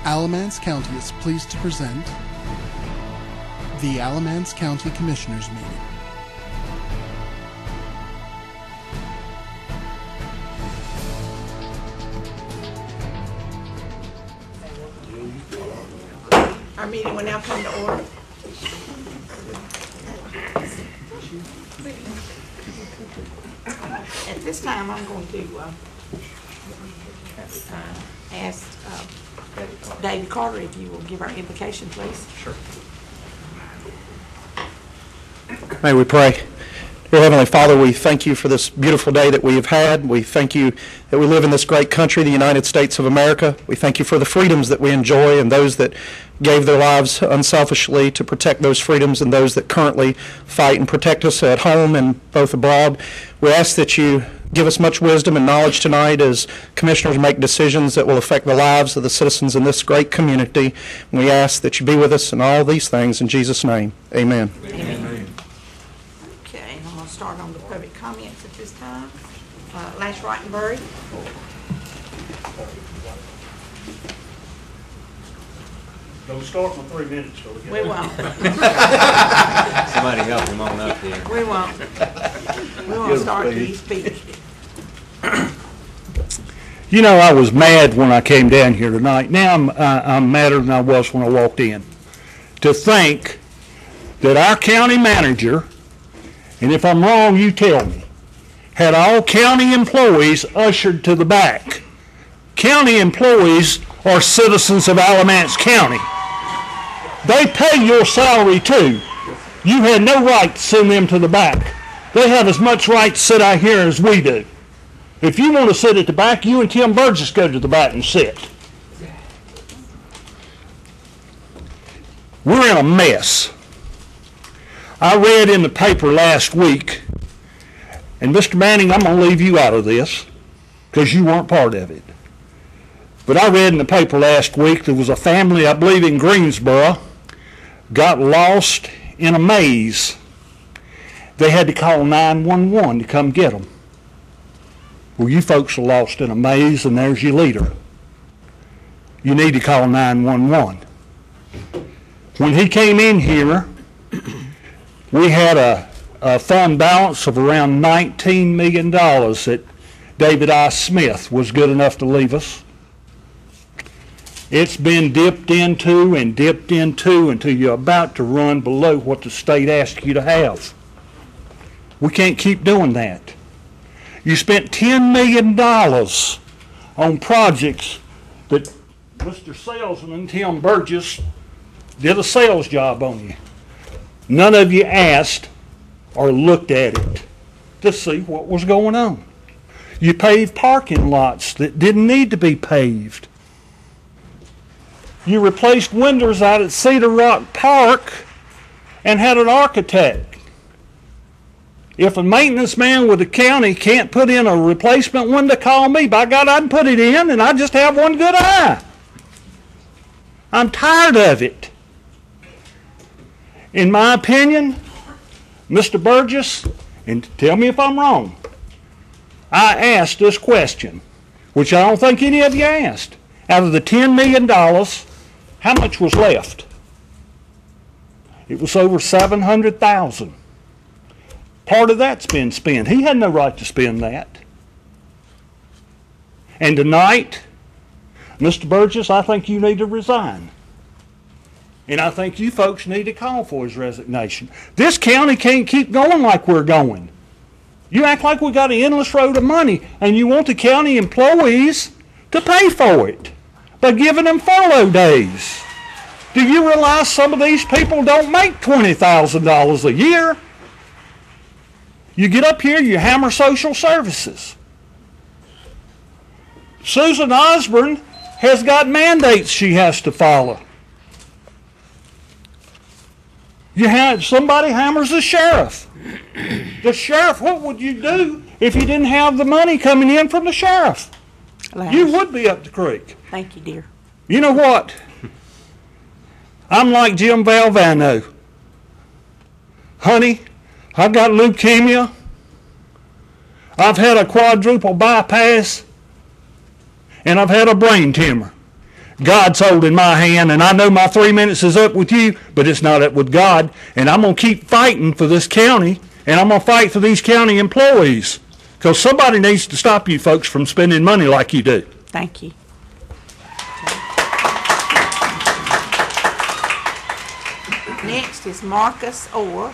Alamance County is pleased to present the Alamance County Commissioners Meeting. Our meeting will now come to order. At this time, I'm going to ask David Carter if you will give our invocation, please. Sure. May we pray. Dear Heavenly Father, we thank you for this beautiful day that we have had. We thank you that we live in this great country, the United States of America. We thank you for the freedoms that we enjoy and those that gave their lives unselfishly to protect those freedoms and those that currently fight and protect us at home and both abroad. We ask that you give us much wisdom and knowledge tonight as commissioners make decisions that will affect the lives of the citizens in this great community. We ask that you be with us in all these things in Jesus' name. Amen. Amen. Okay, I'm going to start on the public comments at this time. Lash Rottenberry. Don't start with 3 minutes, shall we? We won't. Somebody help him on up here. We won't. We won't start till you speak. You know, I was mad when I came down here tonight. Now I'm madder than I was when I walked in. To think that our county manager, and if I'm wrong, you tell me, had all county employees ushered to the back. County employees are citizens of Alamance County. They pay your salary too. You had no right to send them to the back. They have as much right to sit out here as we do. If you want to sit at the back, you and Tim Burgess go to the back and sit. We're in a mess. I read in the paper last week, and Mr. Manning, I'm going to leave you out of this because you weren't part of it. But I read in the paper last week there was a family, I believe in Greensboro, got lost in a maze. They had to call 911 to come get them. Well, you folks are lost in a maze, and there's your leader. You need to call 911. When he came in here, we had a fund balance of around $19 million that David I. Smith was good enough to leave us. It's been dipped into until you're about to run below what the state asked you to have. We can't keep doing that. You spent $10 million on projects that Mr. Salesman, Tim Burgess, did a sales job on you. None of you asked or looked at it to see what was going on. You paved parking lots that didn't need to be paved. You replaced windows out at Cedar Rock Park and had an architect. If a maintenance man with the county can't put in a replacement window, call me. By God, I'd put it in, and I just have one good eye. I'm tired of it. In my opinion, Mr. Burgess, and tell me if I'm wrong, I asked this question, which I don't think any of you asked. Out of the $10 million, how much was left? It was over $700,000. Part of that's been spent. He had no right to spend that. And tonight, Mr. Burgess, I think you need to resign. And I think you folks need to call for his resignation. This county can't keep going like we're going. You act like we got an endless road of money, and you want the county employees to pay for it by giving them furlough days. Do you realize some of these people don't make $20,000 a year? You get up here, you hammer social services. Susan Osborne has got mandates she has to follow. Somebody hammers the sheriff. The sheriff, what would you do if you didn't have the money coming in from the sheriff? You would be up the creek. Thank you, dear. You know what? I'm like Jim Valvano. Honey, I've got leukemia. I've had a quadruple bypass. And I've had a brain tumor. God's holding my hand, and I know my 3 minutes is up with you, but it's not up with God. And I'm going to keep fighting for this county, and I'm going to fight for these county employees, because somebody needs to stop you folks from spending money like you do. Thank you. Next is Marcus Orr.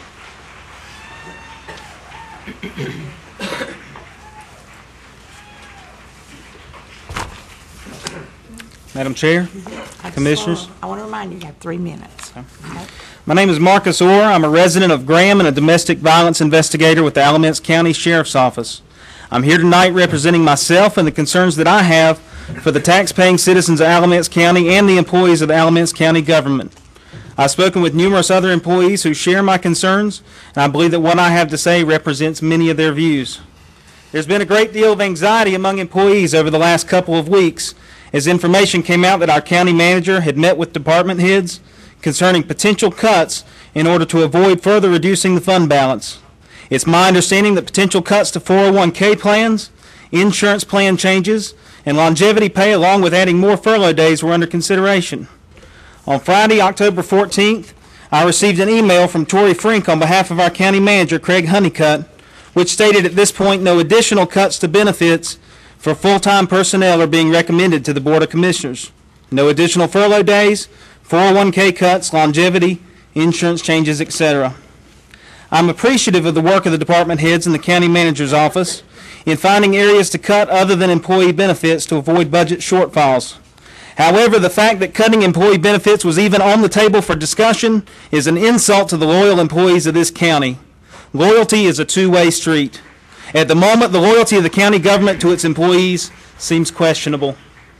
Madam Chair, Commissioners. I want to remind you, you have 3 minutes. Okay. My name is Marcus Orr. I'm a resident of Graham and a domestic violence investigator with the Alamance County Sheriff's Office. I'm here tonight representing myself and the concerns that I have for the tax-paying citizens of Alamance County and the employees of the Alamance County government. I've spoken with numerous other employees who share my concerns, and I believe that what I have to say represents many of their views. There's been a great deal of anxiety among employees over the last couple of weeks as information came out that our county manager had met with department heads concerning potential cuts in order to avoid further reducing the fund balance. It's my understanding that potential cuts to 401k plans, insurance plan changes, and longevity pay, along with adding more furlough days, were under consideration. On Friday, October 14th, I received an email from Tori Frink on behalf of our county manager, Craig Honeycutt, which stated at this point no additional cuts to benefits for full-time personnel are being recommended to the Board of Commissioners. No additional furlough days, 401k cuts, longevity, insurance changes, etc. I'm appreciative of the work of the department heads and the county manager's office in finding areas to cut other than employee benefits to avoid budget shortfalls. However, the fact that cutting employee benefits was even on the table for discussion is an insult to the loyal employees of this county. Loyalty is a two-way street. At the moment, the loyalty of the county government to its employees seems questionable.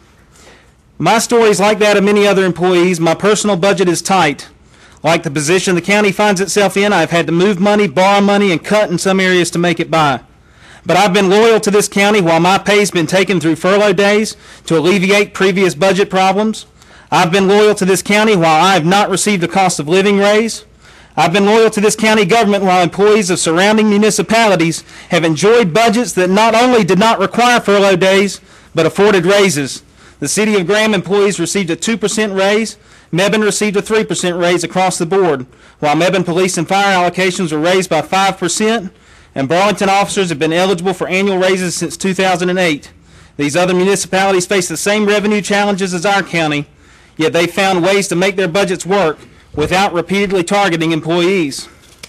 My story is like that of many other employees. My personal budget is tight. Like the position the county finds itself in, I've had to move money, borrow money, and cut in some areas to make it by. But I've been loyal to this county while my pay's been taken through furlough days to alleviate previous budget problems. I've been loyal to this county while I have not received a cost of living raise. I've been loyal to this county government while employees of surrounding municipalities have enjoyed budgets that not only did not require furlough days, but afforded raises. The City of Graham employees received a 2% raise. Mebane received a 3% raise across the board, while Mebane police and fire allocations were raised by 5%, and Burlington officers have been eligible for annual raises since 2008. These other municipalities face the same revenue challenges as our county, yet they found ways to make their budgets work without repeatedly targeting employees.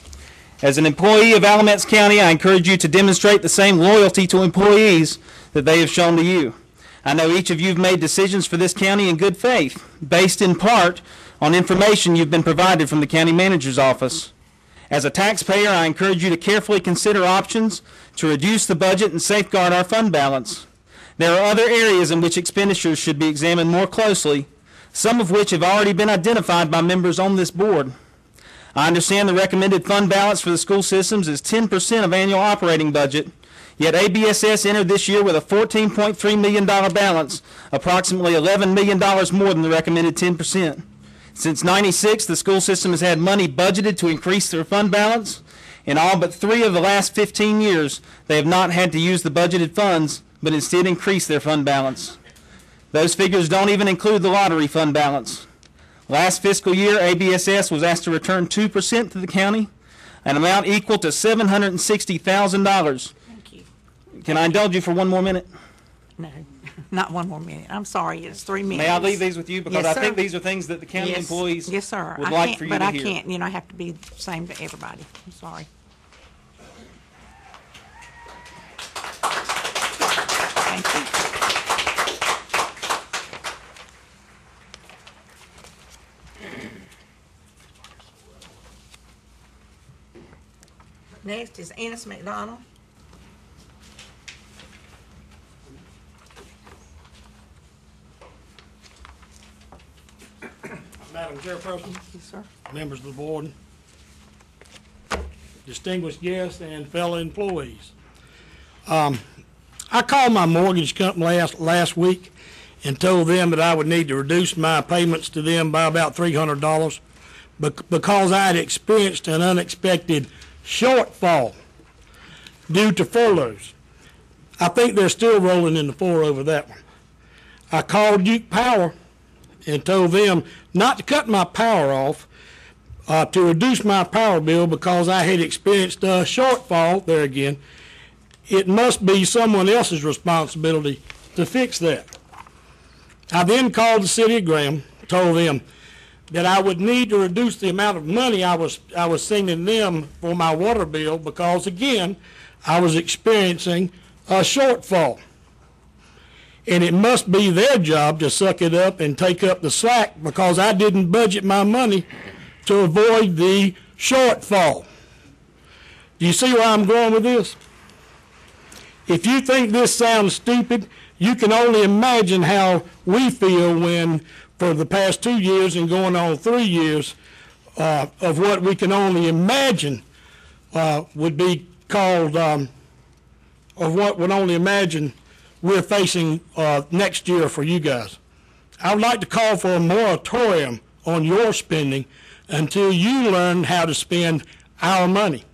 As an employee of Alamance County, I encourage you to demonstrate the same loyalty to employees that they have shown to you. I know each of you have made decisions for this county in good faith, based in part on information you've been provided from the county manager's office. As a taxpayer, I encourage you to carefully consider options to reduce the budget and safeguard our fund balance. There are other areas in which expenditures should be examined more closely, some of which have already been identified by members on this board. I understand the recommended fund balance for the school systems is 10% of annual operating budget, yet ABSS entered this year with a $14.3 million balance, approximately $11 million more than the recommended 10%. Since '96, the school system has had money budgeted to increase their fund balance. In all but 3 of the last 15 years, they have not had to use the budgeted funds, but instead increase their fund balance. Those figures don't even include the lottery fund balance. Last fiscal year, ABSS was asked to return 2% to the county, an amount equal to $760,000. Thank you. Can I indulge you for one more minute? No, not one more minute. I'm sorry, it's 3 minutes. May I leave these with you? Because Yes, I think sir. these are things that the county employees Yes, sir. would I like can't- for you but to I hear. can't, I have to be the same to everybody. I'm sorry. Thank you. Next is Ennis McDonald. Madam Chairperson, Yes, sir. members of the board, distinguished guests, and fellow employees. I called my mortgage company last week and told them that I would need to reduce my payments to them by about $300 because I had experienced an unexpected shortfall due to furloughs. I think they're still rolling in the 4 over that one. I called Duke Power and told them not to cut my power off, to reduce my power bill because I had experienced a shortfall there again. It must be someone else's responsibility to fix that. I then called the city of Graham, told them that I would need to reduce the amount of money I was sending them for my water bill because, again, I was experiencing a shortfall. And it must be their job to suck it up and take up the slack because I didn't budget my money to avoid the shortfall. Do you see where I'm going with this? If you think this sounds stupid, you can only imagine how we feel when, for the past 2 years and going on 3 years, of what we can only imagine would be called, of what would only imagine we're facing next year for you guys. I would like to call for a moratorium on your spending until you learn how to spend our money.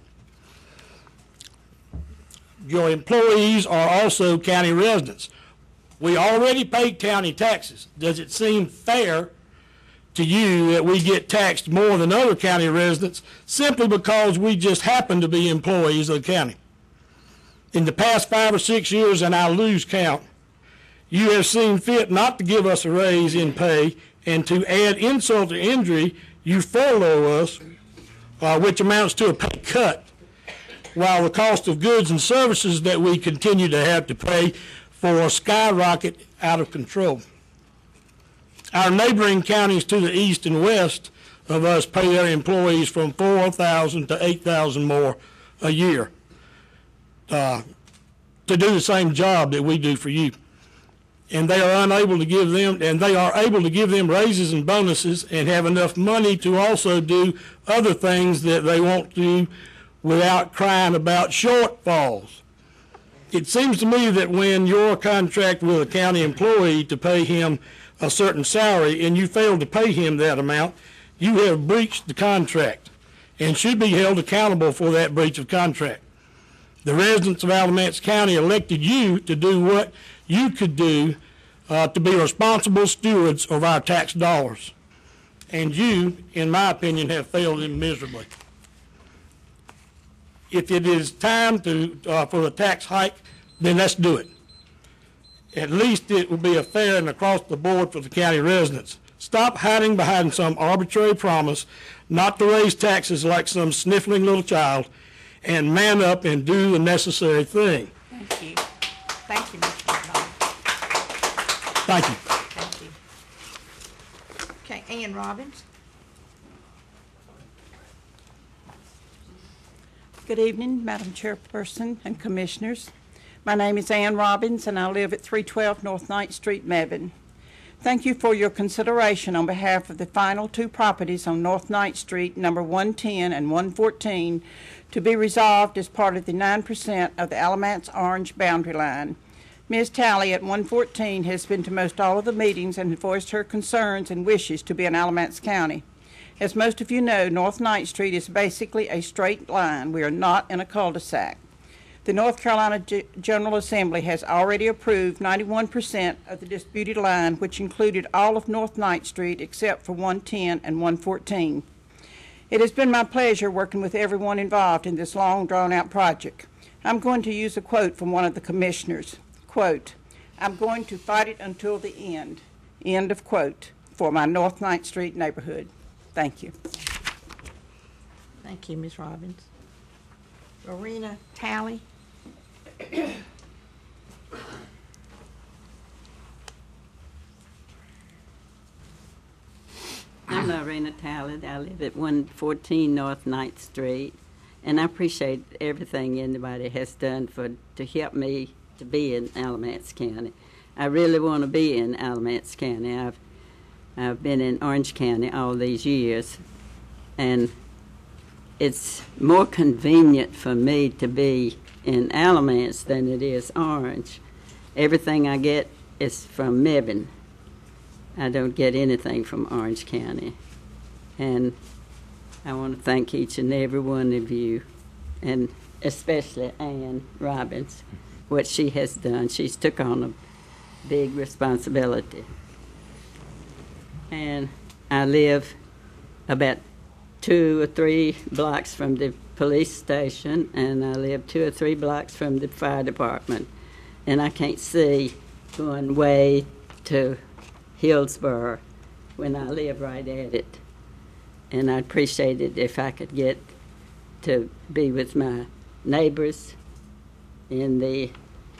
Your employees are also county residents. We already pay county taxes. Does it seem fair to you that we get taxed more than other county residents simply because we just happen to be employees of the county? In the past 5 or 6 years, and I lose count, you have seen fit not to give us a raise in pay, and to add insult to injury, you furlough us, which amounts to a pay cut, while the cost of goods and services that we continue to have to pay for skyrocket out of control. Our neighboring counties to the east and west of us pay their employees from $4,000 to $8,000 more a year to do the same job that we do for you. And they are unable to give them, and they are able to give them raises and bonuses and have enough money to also do other things that they want to do without crying about shortfalls. It seems to me that when your contract with a county employee to pay him a certain salary and you fail to pay him that amount, you have breached the contract and should be held accountable for that breach of contract. The residents of Alamance County elected you to do what you could do to be responsible stewards of our tax dollars. And you, in my opinion, have failed them miserably. If it is time for a tax hike, then let's do it. At least it will be a fair and across the board for the county residents. Stop hiding behind some arbitrary promise not to raise taxes like some sniffling little child, and man up and do the necessary thing. Thank you. Thank you, Mr. McDonald. Thank you. Thank you. Okay, Ann Robbins. Good evening, Madam Chairperson and Commissioners. My name is Ann Robbins, and I live at 312 North 9th Street, Mebane. Thank you for your consideration on behalf of the final 2 properties on North 9th Street, number 110 and 114, to be resolved as part of the 9% of the Alamance Orange boundary line. Ms. Talley at 114 has been to most all of the meetings and voiced her concerns and wishes to be in Alamance County. As most of you know, North 9th Street is basically a straight line. We are not in a cul-de-sac. The North Carolina General Assembly has already approved 91% of the disputed line, which included all of North 9th Street except for 110 and 114. It has been my pleasure working with everyone involved in this long, drawn-out project. I'm going to use a quote from one of the commissioners. Quote, "I'm going to fight it until the end." End of quote, for my North 9th Street neighborhood. Thank you. Thank you, Ms. Robbins. Lorena Talley. I'm Lorena Talley. I live at 114 North 9th Street, and I appreciate everything anybody has done to help me to be in Alamance County. I really want to be in Alamance County. I've been in Orange County all these years, and it's more convenient for me to be in Alamance than it is Orange. Everything I get is from Mebane. I don't get anything from Orange County. And I want to thank each and every one of you, and especially Ann Robbins, what she has done. She's took on a big responsibility. and I live about 2 or 3 blocks from the police station, and I live 2 or 3 blocks from the fire department. And I can't see going way to Hillsborough when I live right at it. And I'd appreciate it if I could get to be with my neighbors in the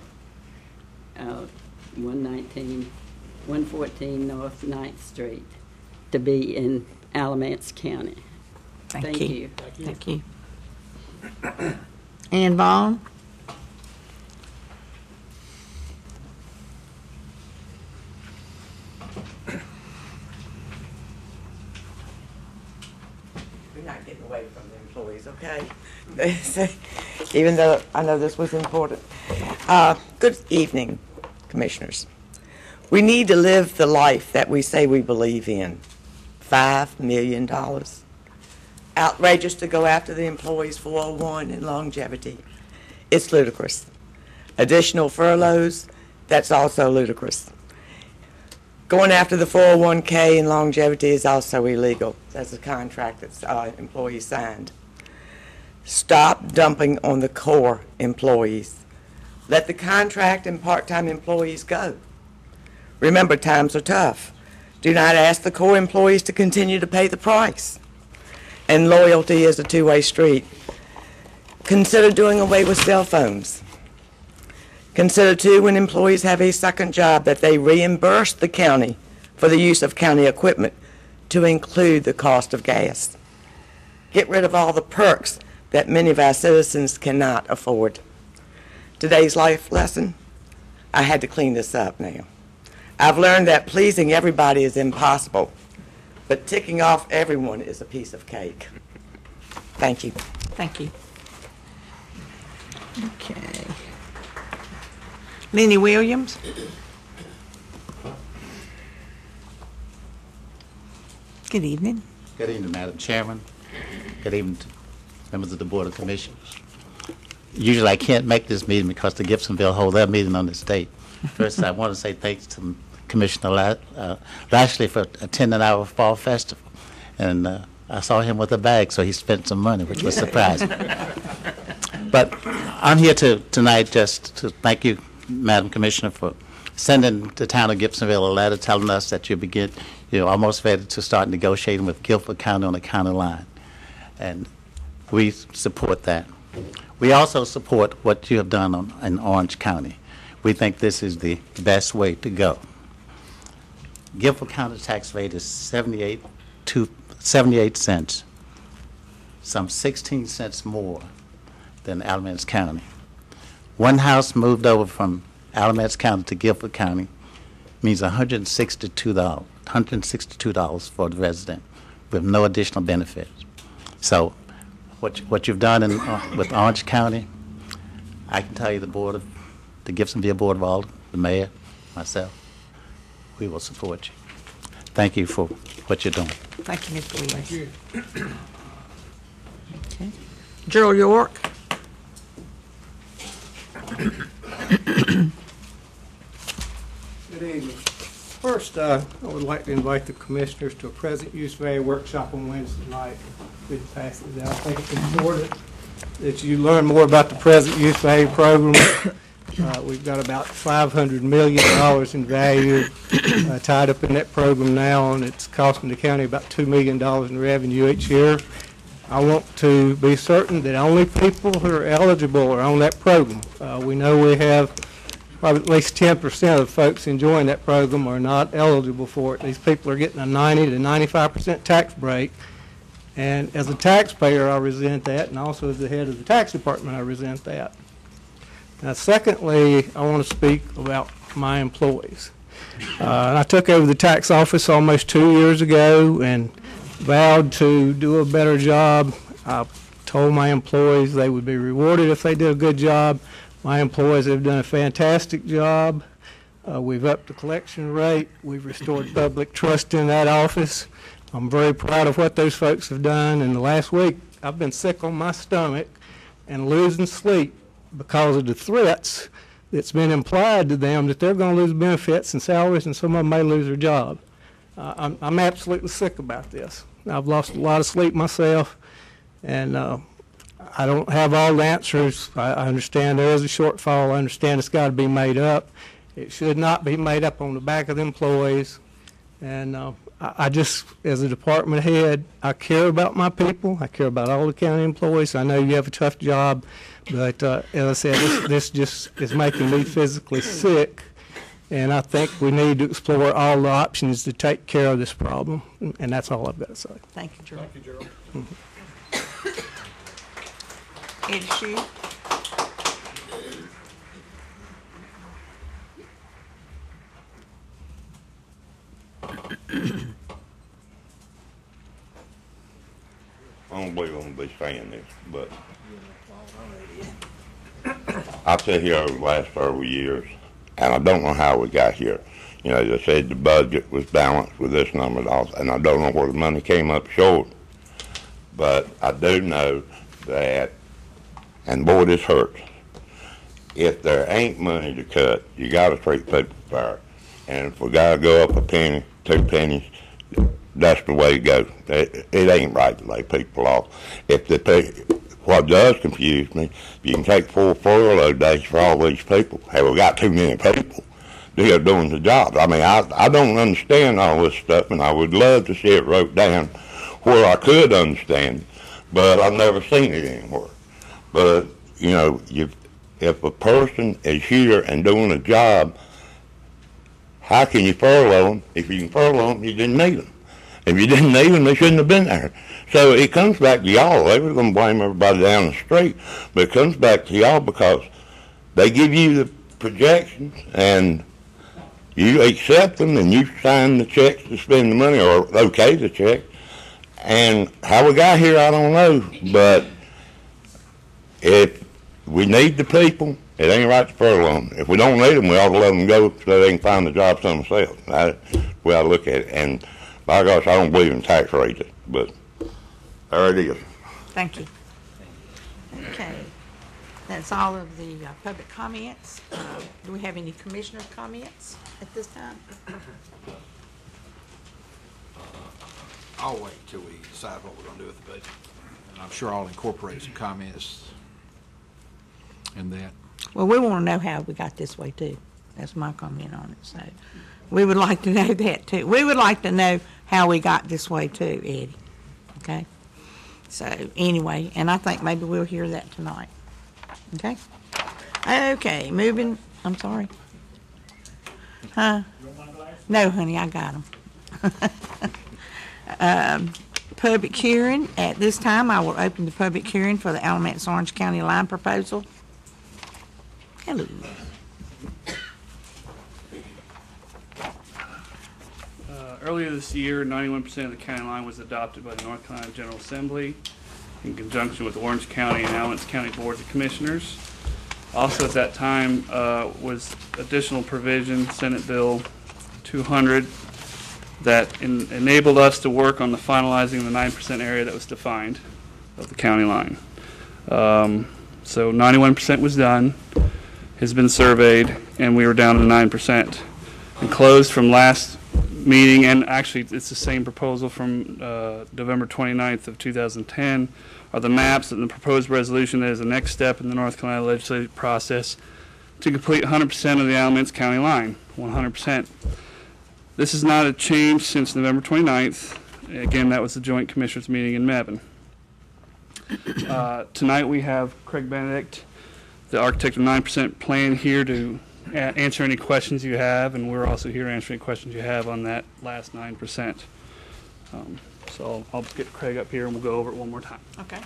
114 North 9th Street to be in Alamance County. Thank you. Thank you. Ann Vaughn? We're not getting away from the employees, okay? Even though I know this was important. Good evening, Commissioners. We need to live the life that we say we believe in. $5 million. Outrageous to go after the employees' 401 and longevity. It's ludicrous. Additional furloughs, that's also ludicrous. Going after the 401k and longevity is also illegal. That's a contract that employees signed. Stop dumping on the core employees. Let the contract and part-time employees go. Remember, times are tough. Do not ask the core employees to continue to pay the price. And loyalty is a two-way street. Consider doing away with cell phones. Consider, too, when employees have a second job, that they reimburse the county for the use of county equipment to include the cost of gas. Get rid of all the perks that many of our citizens cannot afford. Today's life lesson, I had to clean this up now. I've learned that pleasing everybody is impossible, but ticking off everyone is a piece of cake. Thank you. Thank you. Okay. Lenny Williams? Good evening. Good evening, Madam Chairman. Good evening to members of the Board of Commissioners. Usually I can't make this meeting because the Gibsonville hold their meeting on this date. First, I want to say thanks to Commissioner Lashley for attending our fall festival. And I saw him with a bag, so he spent some money, which was surprising. But I'm here tonight just to thank you, Madam Commissioner, for sending the town of Gibsonville a letter telling us that you're almost ready to start negotiating with Guilford County on the county line. And we support that. We also support what you have done in Orange County. We think this is the best way to go. Guilford County tax rate is 78 cents, some 16 cents more than Alamance County. One house moved over from Alamance County to Guilford County means $162 for the resident with no additional benefits. So what you've done with Orange County, I can tell you the Gibsonville Board of Aldermen, the mayor, myself, we will support you. Thank you for what you're doing. Thank you, Mr. Williams. Thank you. Okay. Gerald York? Good evening. First, I would like to invite the commissioners to a present use value workshop on Wednesday night. We'd pass it out. I think it's important that you learn more about the present use value program. We've got about $500 million in value tied up in that program now, and it's costing the county about $2 million in revenue each year. I want to be certain that only people who are eligible are on that program. We know we have probably at least 10% of folks enjoying that program are not eligible for it. These people are getting a 90 to 95% tax break. And as a taxpayer, I resent that, and also as the head of the tax department, I resent that. Now, secondly, I want to speak about my employees. I took over the tax office almost 2 years ago and vowed to do a better job. I told my employees they would be rewarded if they did a good job. My employees have done a fantastic job. We've upped the collection rate. We've restored public trust in that office. I'm very proud of what those folks have done. And the last week, I've been sick on my stomach and losing sleep because of the threats that's been implied to them that they're going to lose benefits and salaries and some of them may lose their job. I'm absolutely sick about this. I've lost a lot of sleep myself, and I don't have all the answers. I understand there is a shortfall. I understand it's got to be made up. It should not be made up on the back of the employees. And I just, as a department head, I care about my people. I care about all the county employees. I know you have a tough job, but as I said, this just is making me physically sick. And I think we need to explore all the options to take care of this problem. And that's all I've got to say. Thank you, Gerald. Thank you, Gerald. Eddie Shue. I don't believe I'm going to be saying this, but I've sat here over the last several years, and I don't know how we got here. You know, they said the budget was balanced with this number of dollars, and I don't know where the money came up short. But I do know that, and boy, this hurts. If there ain't money to cut, you got to treat people fair. And if we got to go up a penny, 2 pennies, that's the way to go. It ain't right to lay people off. What does confuse me, you can take 4 furlough days for all these people. Have we got too many people doing the job? I mean, I don't understand all this stuff, and I would love to see it wrote down where I could understand it, but I've never seen it anywhere. But, you know, if a person is here and doing a job, how can you furlough them? If you can furlough them, you didn't need them. If you didn't need them, they shouldn't have been there. So it comes back to y'all. They were going to blame everybody down the street, but it comes back to y'all because they give you the projections and you accept them and you sign the checks to spend the money or okay the check. And how we got here, I don't know. But if we need the people, it ain't right to furlough them. If we don't need them, we ought to let them go so they can find the jobs themselves. That's the way I look at it. And by gosh, I don't believe in tax raises, but there it is. Thank you. Okay. That's all of the public comments. Do we have any commissioner comments at this time? I'll wait till we decide what we're going to do with the budget. And I'm sure I'll incorporate some comments in that. Well, we want to know how we got this way, too. That's my comment on it. So we would like to know that, too. We would like to know how we got this way, too, Eddie. Okay? So, anyway, and I think maybe we'll hear that tonight. Okay? Okay, moving. I'm sorry. Huh? No, honey, I got them. Public hearing. At this time, I will open the public hearing for the Alamance Orange County line proposal. Hello. Earlier this year, 91% of the county line was adopted by the North Carolina General Assembly in conjunction with Orange County and Alamance County Boards of Commissioners. Also at that time was additional provision, Senate Bill 200, that enabled us to work on the finalizing the 9% area that was defined of the county line. So 91% was done, has been surveyed, and we were down to 9%. And closed from last meeting, and actually it's the same proposal from November 29th of 2010, are the maps and the proposed resolution that is the next step in the North Carolina legislative process to complete 100% of the Alamance County line, 100%. This is not a change since November 29th. Again, that was the Joint Commissioners meeting in Mebane. Tonight we have Craig Benedict, the architect of 9% plan, here to answer any questions you have, and we're also here to answer any questions you have on that last 9%. So I'll get Craig up here and we'll go over it one more time. Okay.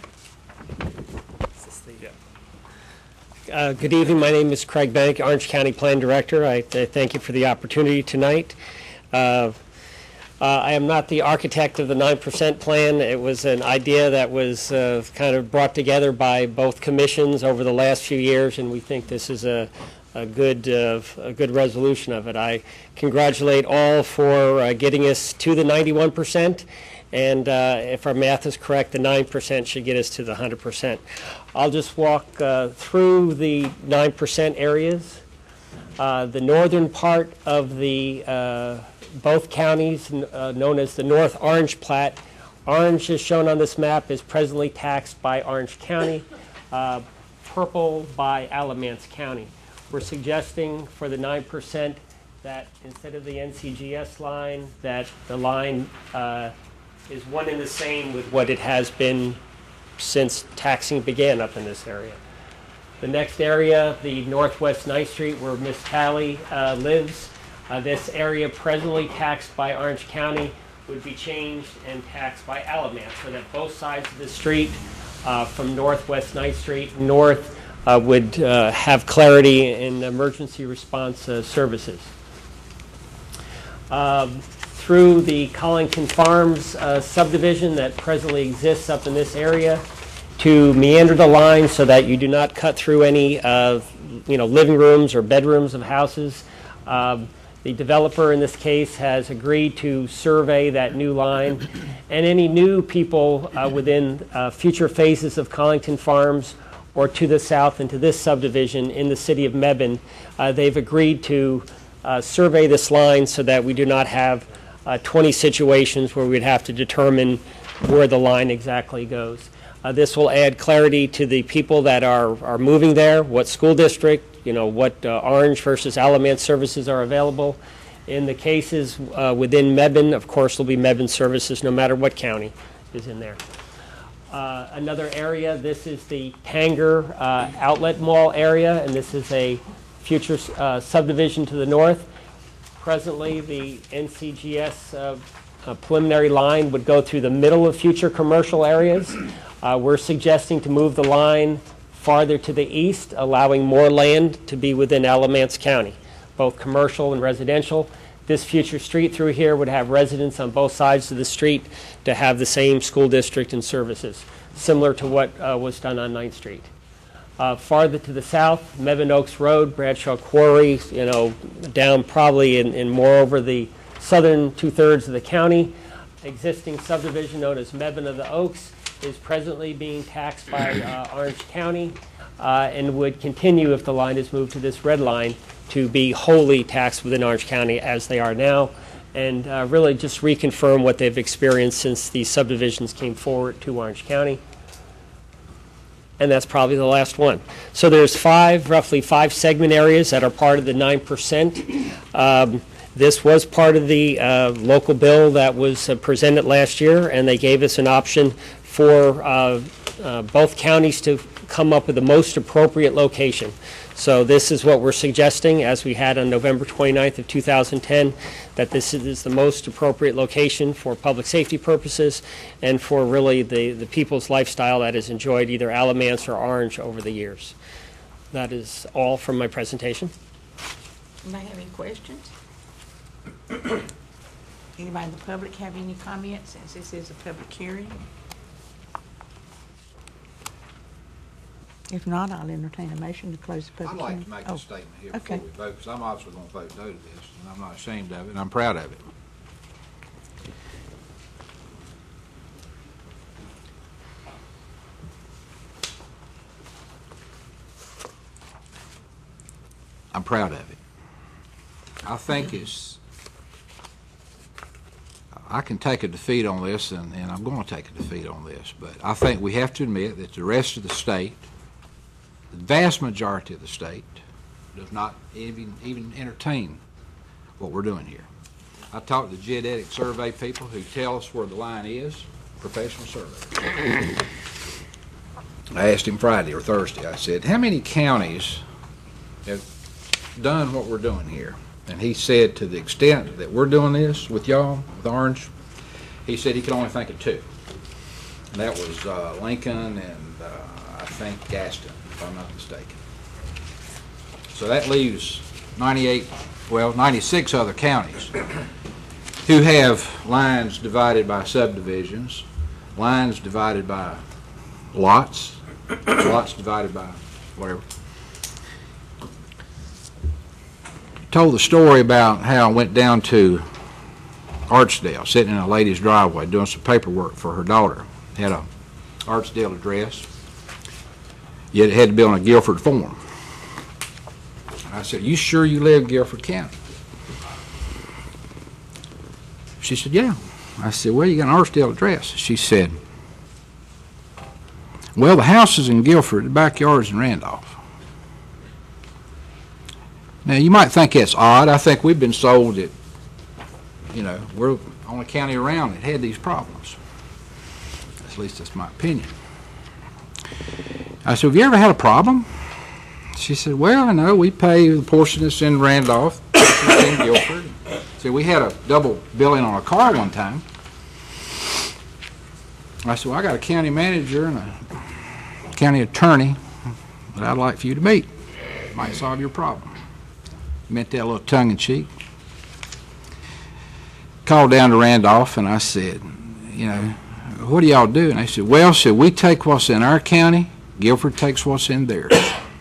Good evening. My name is Craig Benedict, Orange County Plan Director. I thank you for the opportunity tonight. I am not the architect of the 9% plan. It was an idea that was kind of brought together by both commissions over the last few years, and we think this is a good resolution of it. I congratulate all for getting us to the 91%, and if our math is correct, the 9% should get us to the 100%. I'll just walk through the 9% areas. The northern part of the both counties, known as the North Orange Plat. Orange, as shown on this map, is presently taxed by Orange County, purple by Alamance County. We're suggesting for the 9% that instead of the NCGS line, that the line is one and the same with what it has been since taxing began up in this area. The next area, the Northwest 9th Street, where Miss Talley lives, this area presently taxed by Orange County would be changed and taxed by Alamance, so that both sides of the street from Northwest 9th Street north would have clarity in emergency response services. Through the Collington Farms subdivision that presently exists up in this area, to meander the line so that you do not cut through any living rooms or bedrooms of houses. The developer in this case has agreed to survey that new line, and any new people within future phases of Collington Farms or to the south into this subdivision in the city of Mebane, they've agreed to survey this line so that we do not have 20 situations where we'd have to determine where the line exactly goes. This will add clarity to the people that are moving there, what school district, what Orange versus Alamance services are available. In the cases within Mebane, of course, there'll be Mebane services no matter what county is in there. Another area, this is the Tanger Outlet Mall area, and this is a future subdivision to the north. Presently, the NCGS preliminary line would go through the middle of future commercial areas. We're suggesting to move the line farther to the east, allowing more land to be within Alamance County, both commercial and residential. This future street through here would have residents on both sides of the street to have the same school district and services, similar to what was done on 9th Street. Farther to the south, Mebane Oaks Road, Bradshaw Quarry, down probably in moreover the southern 2/3 of the county. Existing subdivision known as Mebane of the Oaks is presently being taxed by Orange County and would continue if the line is moved to this red line to be wholly taxed within Orange County as they are now, and really just reconfirm what they've experienced since these subdivisions came forward to Orange County. And that's probably the last one. So there's roughly five segment areas that are part of the 9%. This was part of the local bill that was presented last year, and they gave us an option for both counties to come up with the most appropriate location. So this is what we're suggesting, as we had on November 29th of 2010, that this is the most appropriate location for public safety purposes and for really the people's lifestyle that has enjoyed either Alamance or Orange over the years. That is all from my presentation. Anybody have any questions? Anybody in the public have any comments, since this is a public hearing? If not, I'll entertain a motion to close the public hearing. I'd like to make a statement here okay. before we vote, because I'm obviously going to vote no to this, and I'm not ashamed of it, and I'm proud of it. I'm proud of it. I think I can take a defeat on this, and I'm going to take a defeat on this, but I think we have to admit that the rest of the state, the vast majority of the state, does not even entertain what we're doing here. I talked to the geodetic survey people who tell us where the line is, professional surveyors. I asked him Friday or Thursday, I said, how many counties have done what we're doing here? And he said, to the extent that we're doing this with y'all, with Orange, he said he could only think of two. And that was Lincoln and I think Gaston, if I'm not mistaken. So that leaves 96 other counties who have lines divided by subdivisions, lines divided by lots, lots divided by whatever. Told the story about how I went down to Archdale, sitting in a lady's driveway doing some paperwork for her daughter. Had a Archdale address, yet it had to be on a Guilford form. And I said, you sure you live in Guilford County? She said, yeah. I said, well, you got an Archdale address. She said, well, the house is in Guilford, the backyard's in Randolph. Now, you might think that's odd. I think we've been sold that, you know, we're the only county around that had these problems. At least that's my opinion. I said, have you ever had a problem? She said, well, I know we pay the portion that's in Randolph, that's in Guilford. So we had a double billing on a car one time. I said, well, I got a county manager and a county attorney that I'd like for you to meet. It might solve your problem. Meant that a little tongue-in-cheek. Called down to Randolph and I said, you know, what do y'all do? And they said, well, so we take what's in our county, Guilford takes what's in theirs.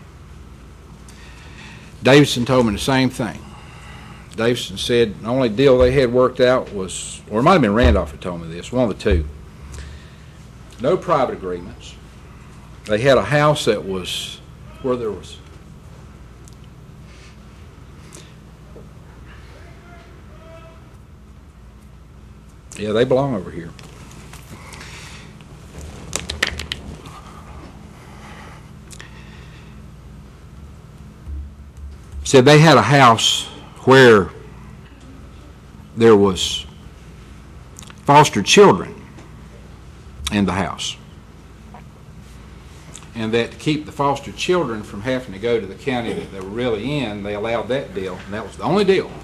Davidson told me the same thing. Davidson said the only deal they had worked out was, or it might have been Randolph that told me this, one of the two. No private agreements. They had a house that was where there was they belong over here. Said they had a house where there was foster children in the house, and that to keep the foster children from having to go to the county that they were really in, they allowed that deal, and that was the only deal.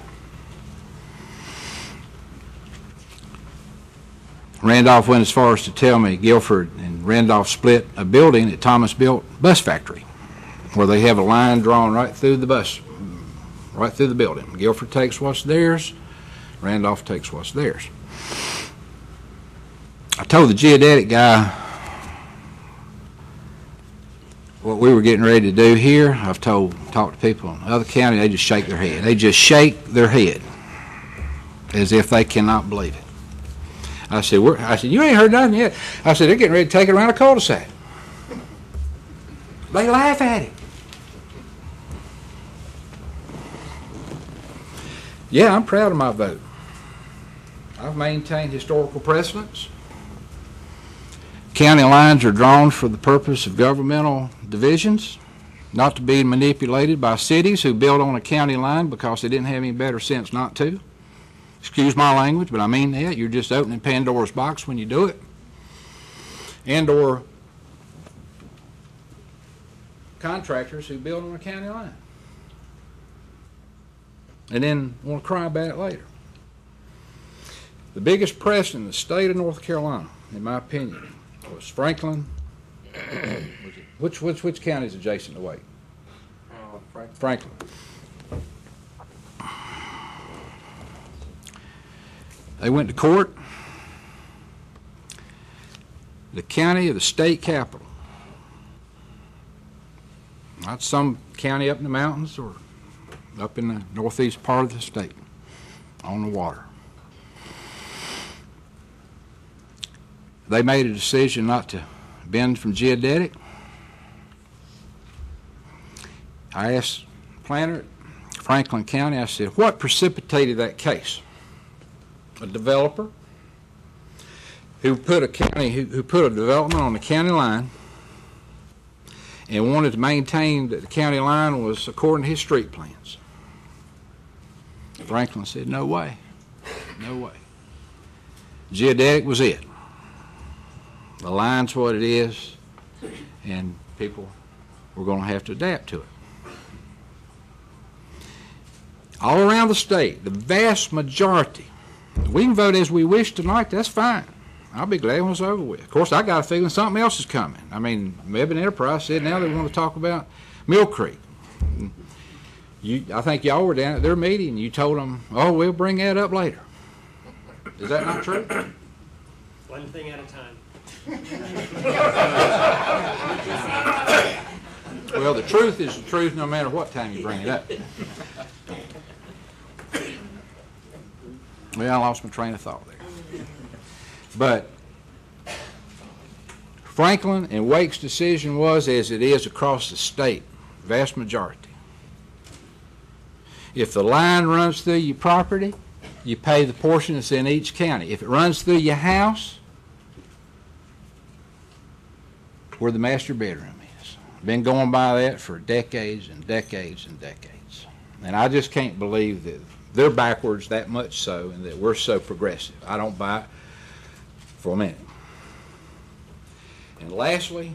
Randolph went as far as to tell me Guilford and Randolph split a building that Thomas built, bus factory, where they have a line drawn right through the bus, right through the building. Guilford takes what's theirs, Randolph takes what's theirs. I told the geodetic guy what we were getting ready to do here. I've talked to people in other counties, they just shake their head. They just shake their head as if they cannot believe it. I said, you ain't heard nothing yet. I said, they're getting ready to take it around a cul-de-sac. They laugh at it. Yeah, I'm proud of my vote. I've maintained historical precedents. County lines are drawn for the purpose of governmental divisions, not to be manipulated by cities who build on a county line because they didn't have any better sense not to. Excuse my language, but I mean that. You're just opening Pandora's box when you do it. And or contractors who build on a county line and then want to cry about it later. The biggest precedent in the state of North Carolina, in my opinion, was Franklin. Which county is adjacent to Wake? Franklin. They went to court. The county of the state capital, not some county up in the mountains or up in the northeast part of the state, on the water. They made a decision not to bend from geodetic. I asked planner at Franklin County, I said, what precipitated that case? A developer who put a development on the county line and wanted to maintain that the county line was according to his street plans. Franklin said, no way, no way. Geodetic was it. The line's what it is, and people were going to have to adapt to it. All around the state, the vast majority, we can vote as we wish tonight, that's fine. I'll be glad when it's over with. Of course, I got a feeling something else is coming. I mean, Mebane Enterprise said now they want to talk about Mill Creek. I think y'all were down at their meeting and you told them, oh, we'll bring that up later. Is that not true? One thing at a time. Well, the truth is the truth no matter what time you bring it up. Well, I lost my train of thought there. But Franklin and Wake's decision was, as it is across the state, vast majority. If the line runs through your property, you pay the portion that's in each county. If it runs through your house, where the master bedroom is. Been going by that for decades and decades and decades. And I just can't believe that they're backwards that much so and that we're so progressive. I don't buy it for a minute. And lastly,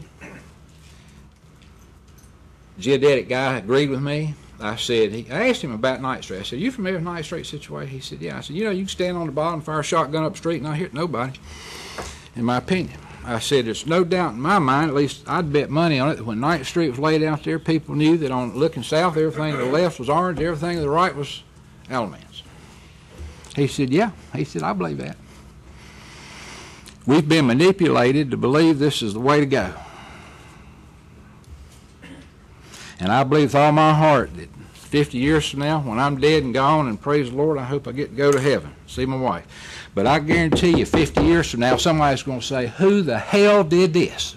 geodetic guy agreed with me. I asked him about Ninth Street. I said, you familiar with Ninth Street situation? He said, yeah. I said, you know, you can stand on the bottom, fire a shotgun up the street, and not hit nobody, in my opinion. I said, there's no doubt in my mind, at least I'd bet money on it, that when Ninth Street was laid out there, people knew that on looking south, everything to the left was orange, everything to the right was Alamance. He said, yeah. He said, I believe that. We've been manipulated to believe this is the way to go. And I believe with all my heart that 50 years from now, when I'm dead and gone, and praise the Lord, I hope I get to go to heaven, see my wife. But I guarantee you 50 years from now, somebody's going to say, who the hell did this?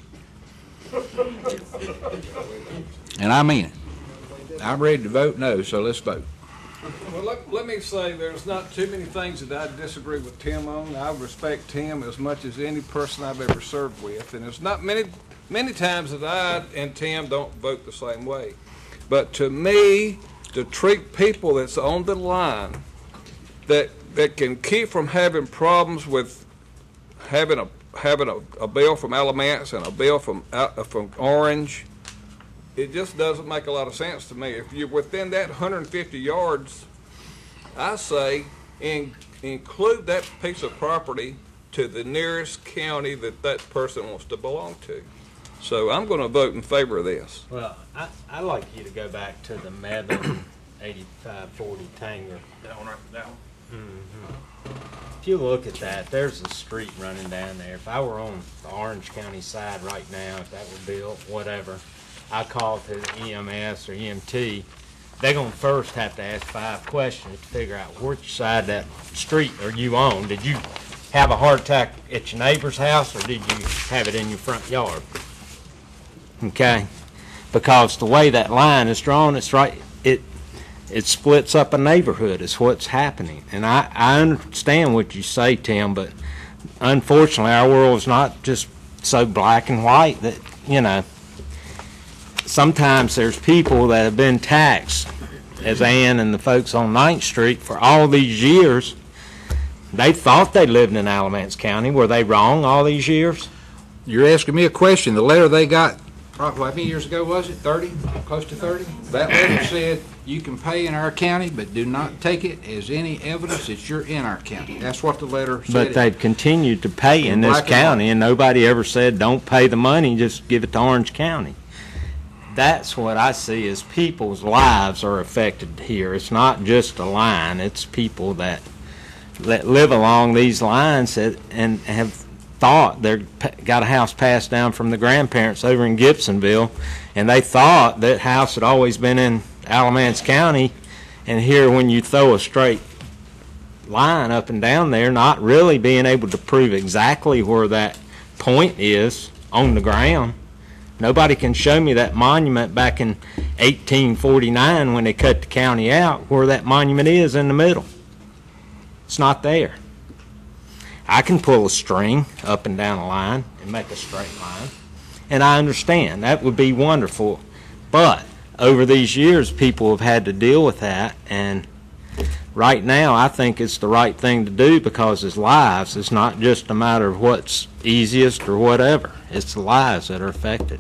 And I mean it. I'm ready to vote no, so let's vote. Well, let me say there's not too many things that I disagree with Tim on. I respect Tim as much as any person I've ever served with. And there's not many times that I and Tim don't vote the same way. But to me, to treat people that's on the line that can keep from having problems with having a bill from Alamance and a bill from Orange, it just doesn't make a lot of sense to me. If you're within that 150 yards, I say include that piece of property to the nearest county that that person wants to belong to. So I'm going to vote in favor of this. Well, I'd like you to go back to the Mebane 8540 Tanger. That one right there. If you look at that, there's a street running down there. If I were on the Orange County side right now, if that were built, whatever, I call to the EMS or EMT, they're going to first have to ask 5 questions to figure out which side of that street are you on. Did you have a heart attack at your neighbor's house, or did you have it in your front yard? Okay? Because the way that line is drawn, it's right, it splits up a neighborhood is what's happening. And I understand what you say, Tim, but unfortunately our world is not just so black and white that, you know, sometimes there's people that have been taxed, as Ann and the folks on 9th Street, for all these years. They thought they lived in Alamance County. Were they wrong all these years? You're asking me a question. The letter they got, how many years ago was it? 30? Close to 30? That letter said you can pay in our county, but do not take it as any evidence that you're in our county. That's what the letter said. But they've continued to pay in this county, and nobody ever said don't pay the money, just give it to Orange County. That's what I see as people's lives are affected here. It's not just a line. It's people that live along these lines and have thought they got a house passed down from the grandparents over in Gibsonville, and they thought that house had always been in Alamance County, and here when you throw a straight line up and down there, not really being able to prove exactly where that point is on the ground. Nobody can show me that monument back in 1849 when they cut the county out, where that monument is in the middle. It's not there. I can pull a string up and down a line and make a straight line, and I understand that would be wonderful, but over these years people have had to deal with that, and right now I think it's the right thing to do because it's lives. It's not just a matter of what's easiest or whatever. It's the lives that are affected.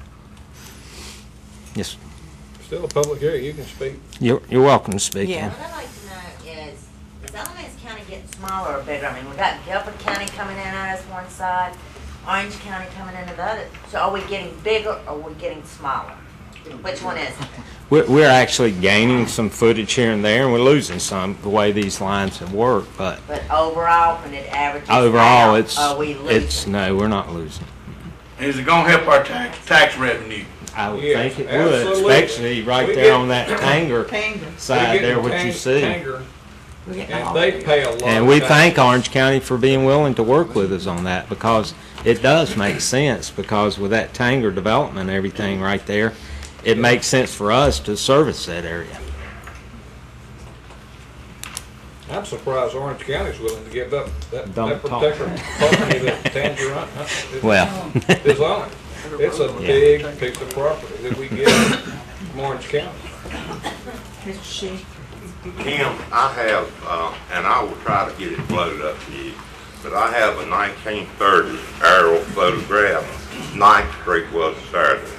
Yes. Still a public hearing. You can speak. You're welcome to speak. Yeah. What I'd like to know is Alamance County getting smaller or bigger? I mean, we got Guilford County coming in on us one side, Orange County coming into the other. So are we getting bigger or are we getting smaller? Which one is it? We're actually gaining some footage here and there, and we're losing some the way these lines have worked. But overall, when it averages overall, out, are we losing? no, we're not losing. Is it going to help our tax revenue? I would think it would, especially right there on that Tanger side there, what you see. And they pay a lot. And we thank Orange County for being willing to work with us on that, because it does make sense, because with that Tanger development and everything right there, it makes sense for us to service that area. I'm surprised Orange County's willing to give up that Don't talk. particular property that Tangerine Well. is on. It's a big piece of property that we get from Orange County. Mr. Shea. Tim, I have, and I will try to get it floated up to you, but I have a 1930 aerial photograph. 9th Street was Saturday.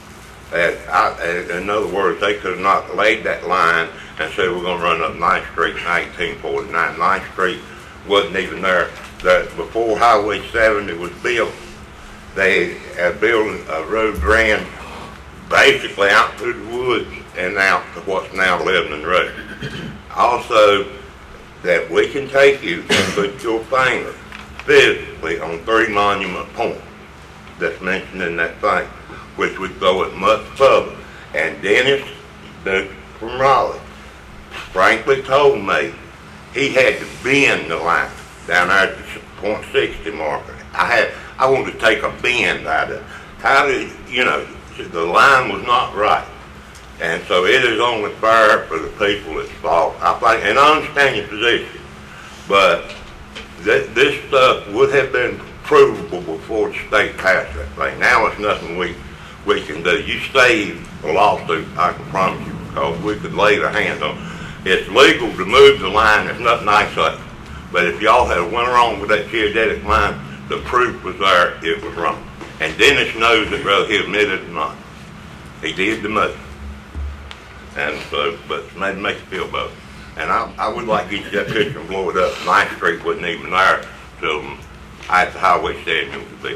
In other words, they could have not laid that line and said we're going to run up 9th Street in 1849. 9th Street wasn't even there. Before Highway 70 was built, they had built a road ran basically out through the woods and out to what's now Lebanon Road. Also, that we can take you and put your finger physically on 3 Monument Point that's mentioned in that thing, which would go at much further. And Dennis Duke from Raleigh frankly told me he had to bend the line down there at the .60 marker. I wanted to take a bend out of it. How did, the line was not right. And so it is only fair for the people that's fault. I think, and I understand your position, but this stuff would have been provable before the state passed that thing. Now it's nothing we can do. You saved a lawsuit, I can promise you, because we could lay the hand on it. It's legal to move the line. There's nothing I say. But if y'all had went wrong with that geodetic line, the proof was there, it was wrong. And Dennis knows it, whether he admitted it or not. He did the most. And so, but it made me feel better. And I would like to get that picture and blow it up. 9th Street wasn't even there till after Highway 70 was built.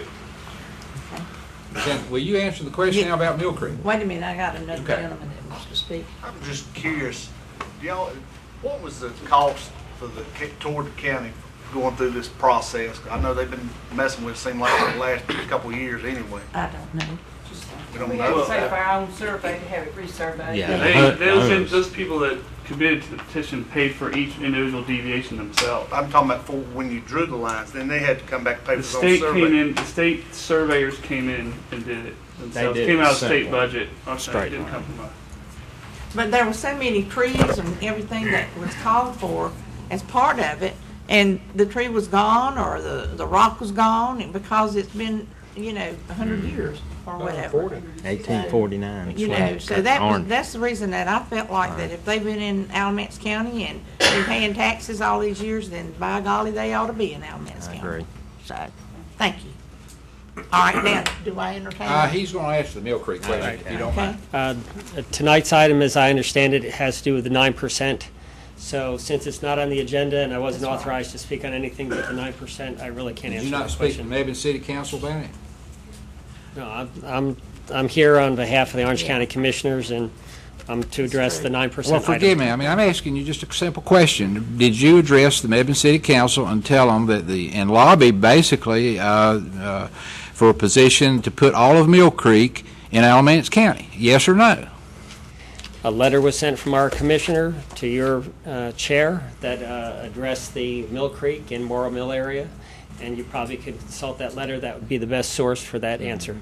Will you answer the question now about Mill Creek? Wait a minute, I got another Okay. gentleman that wants to speak. I'm just curious, what was the cost for toward the county going through this process? I know they've been messing with it, seemed like the last couple of years anyway. I don't know. We don't We know. had to say for our own survey to have it resurveyed. Yeah, those people that committed to the petition paid for each individual deviation themselves. I'm talking about for when you drew the lines, then they had to come back and pay The for their own state survey. came in, the state surveyors came in and did it themselves. did Came out of it state simple. budget. It Straight didn't line. come from us. But there were so many trees and everything that was called for as part of it, and the tree was gone or the rock was gone, and because it's been, 100 years or whatever. 1849. You know, so that's the reason that I felt like that if they've been in Alamance County and been paying taxes all these years, then by golly, they ought to be in Alamance County. agree. So, thank you. All right, now, do I entertain? He's going to answer the Mill Creek question, if you don't mind. Tonight's item, as I understand it, has to do with the 9%. So since it's not on the agenda and I wasn't authorized to speak on anything but the 9%, I really can't Did answer you that not speak to question. Mebane City Council about it? No, I'm here on behalf of the Orange County Commissioners, and I'm to address the 9% Well, forgive me. I mean, I'm asking you just a simple question. Did you address the Mebane City Council and tell them that and lobby basically for a position to put all of Mill Creek in Alamance County? Yes or no? A letter was sent from our commissioner to your chair that addressed the Mill Creek and Morrow Mill area, and you probably could consult that letter. That would be the best source for that answer.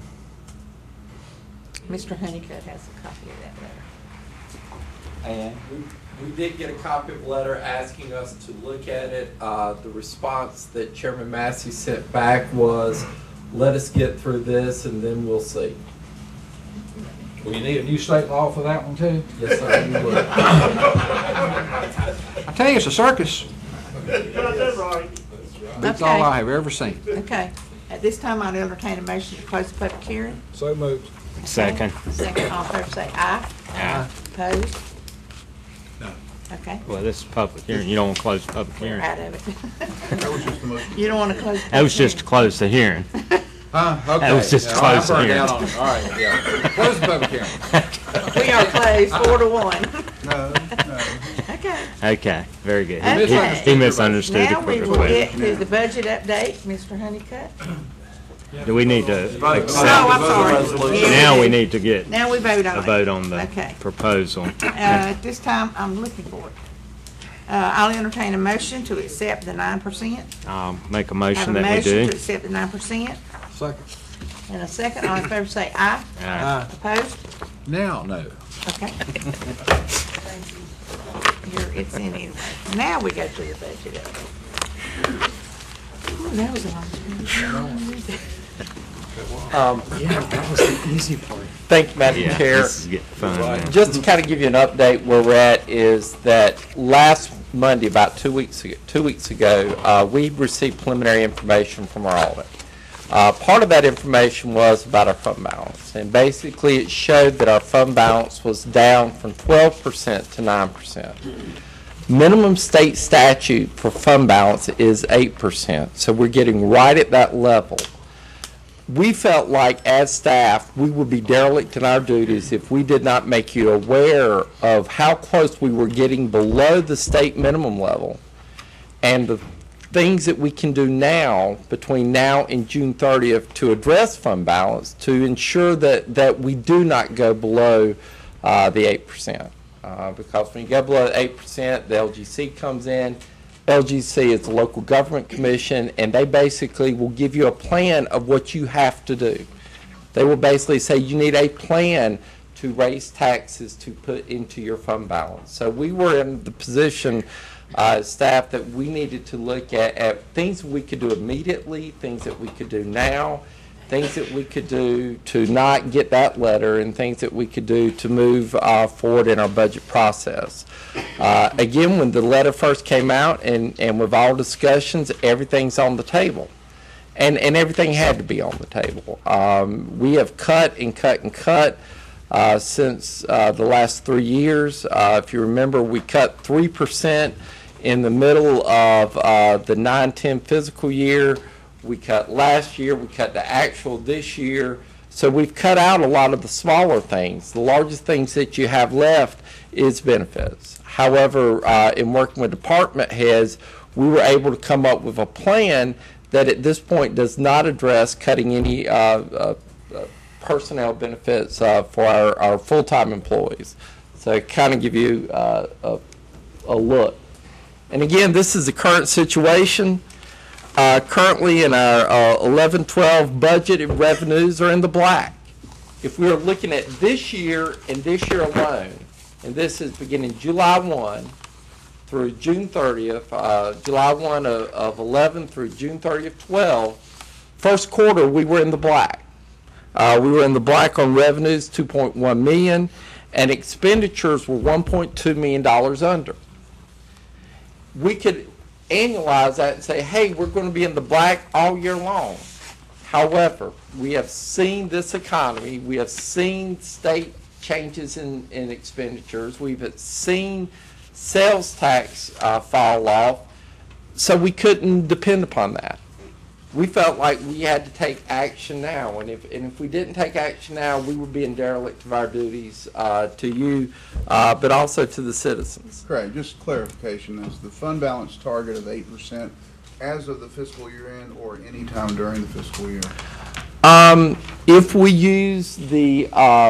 Mr. Honeycutt has a copy of that letter. And we did get a copy of the letter asking us to look at it. The response that Chairman Massey sent back was, let us get through this and then we'll see. Well, you need a new state law for that one, too? Yes, sir, you would. I tell you, it's a circus. That's Okay. all I have ever seen. Okay. At this time, I'll entertain a motion to close the public hearing. So moved. Second. Second, all in favor say aye. Aye. Opposed? No. Okay. Well, this is public hearing. You don't want to close the public We're hearing. out of it. You don't want to close the That was public just to close the hearing. Okay. That was just to Yeah, close the I'm burned hearing. out on it. All right, yeah. Close the public hearing. We are closed 4-1. No. Okay. Okay, very good. Okay. He misunderstood Now the we will request. get to the budget update, Mr. Honeycutt. Do we need to Oh, accept? I'm sorry. Yeah, Now we do. need to get Now we vote on a it. vote on the Okay. proposal. At this time, I'm looking for it. I'll entertain a motion to accept the 9%. I'll make a Have motion a that we motion do. to accept the 9%. Second. And a second, all in favor say aye. Aye. Opposed? Now, no. Okay. Your It's in anyway. Now we go to the budget update. Ooh, that was a long Yeah, that was the easy part. Thank you, Madam Yeah, Chair. this is getting fun now. Just to kind of give you an update where we're at is that last Monday, about 2 weeks ago, we received preliminary information from our audit. Part of that information was about our fund balance, and basically it showed that our fund balance was down from 12% to 9%. Minimum state statute for fund balance is 8%, so we're getting right at that level. We felt like, as staff, we would be derelict in our duties if we did not make you aware of how close we were getting below the state minimum level, and the things that we can do now, between now and June 30th, to address fund balance, to ensure that we do not go below the 8%. Because when you go below 8%, the LGC comes in. LGC is the local government commission, and they basically will give you a plan of what you have to do. They will basically say you need a plan to raise taxes to put into your fund balance. So we were in the position, staff, that we needed to look at things we could do immediately, things that we could do now, things that we could do to not get that letter, and things that we could do to move forward in our budget process. Again, when the letter first came out, and with all discussions, everything's on the table. And everything had to be on the table. We have cut and cut and cut since the last 3 years. If you remember, we cut 3% in the middle of the 9-10 fiscal year. We cut last year, we cut the actual this year. So we've cut out a lot of the smaller things. The largest things that you have left is benefits. However, in working with department heads, we were able to come up with a plan that at this point does not address cutting any personnel benefits for our full-time employees. So kind of give you a look. And again, this is the current situation. Currently in our 11-12 budget, revenues are in the black. If we are looking at this year and this year alone, and this is beginning July 1 through June 30th, July 1 of 11 through June 30th, 12, first quarter we were in the black. We were in the black on revenues, 2.1 million, and expenditures were $1.2 million under. We could annualize that and say, hey, we're going to be in the black all year long. However, we have seen this economy. We have seen state changes in expenditures. We've seen sales tax fall off, so we couldn't depend upon that. We felt like we had to take action now, and if we didn't take action now, we would be in derelict of our duties to you, but also to the citizens. Craig, just clarification, is the fund balance target of 8% as of the fiscal year end or any time during the fiscal year? If we use the,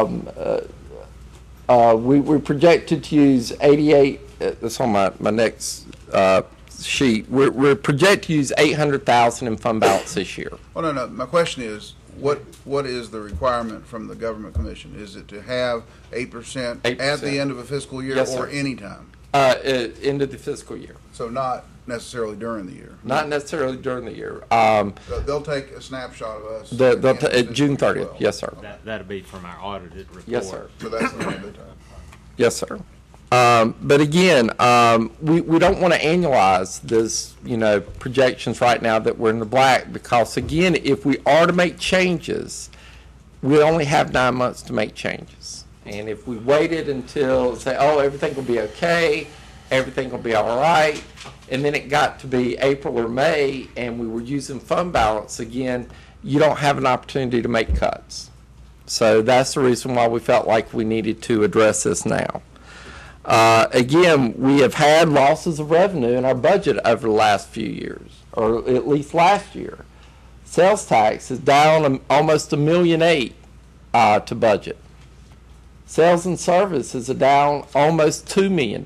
we projected to use 88, that's on my next sheet, we're projected to use 800,000 in fund balance this year. Well, no. My question is, what is the requirement from the government commission? Is it to have 8% at the end of a fiscal year, yes, or sir, any time? End of the fiscal year. So not necessarily during the year. Not necessarily during the year. They'll take a snapshot of us. At June 30th. Yes, sir. That'll be from our audited report. Yes, sir. So that's the end of the time. Yes, sir. But again, we don't want to annualize this, projections right now that we're in the black, because again, if we are to make changes, we only have 9 months to make changes. And if we waited until, say, oh, everything will be okay, everything will be all right, and then it got to be April or May and we were using fund balance again, you don't have an opportunity to make cuts. So that's the reason why we felt like we needed to address this now. Again, we have had losses of revenue in our budget over the last few years, or at least last year. Sales tax is down almost $1.8 million to budget. Sales and services are down almost $2 million.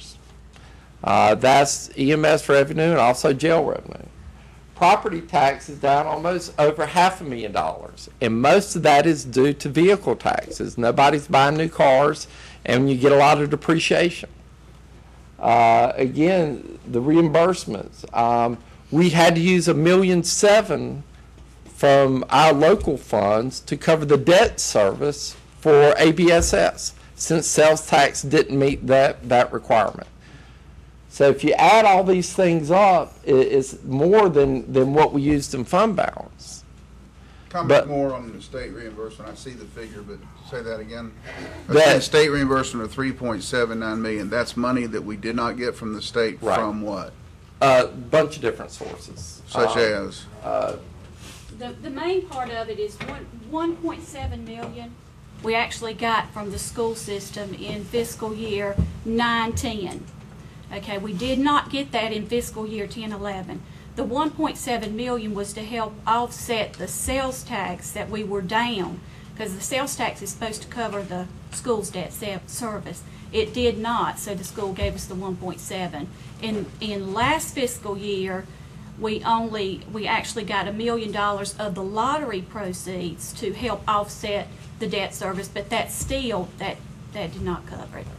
That's EMS revenue and also jail revenue. Property tax is down almost over $500,000, and most of that is due to vehicle taxes. Nobody's buying new cars, and you get a lot of depreciation. Again, the reimbursements. We had to use $1.7 million from our local funds to cover the debt service for ABSS, since sales tax didn't meet that requirement. So if you add all these things up, it's more than what we used in fund balance. Comment more on the state reimbursement. I see the figure, but say that again. The state reimbursement of $3.79 million. That's money that we did not get from the state. Right. From what? A bunch of different sources. Such as? The main part of it is 1.7 million we actually got from the school system in fiscal year 9-10. Okay, we did not get that in fiscal year 10-11. The 1.7 million was to help offset the sales tax that we were down, because the sales tax is supposed to cover the school's debt service. It did not, so the school gave us the 1.7. In last fiscal year, we actually got $1 million of the lottery proceeds to help offset the debt service, but that did not cover it.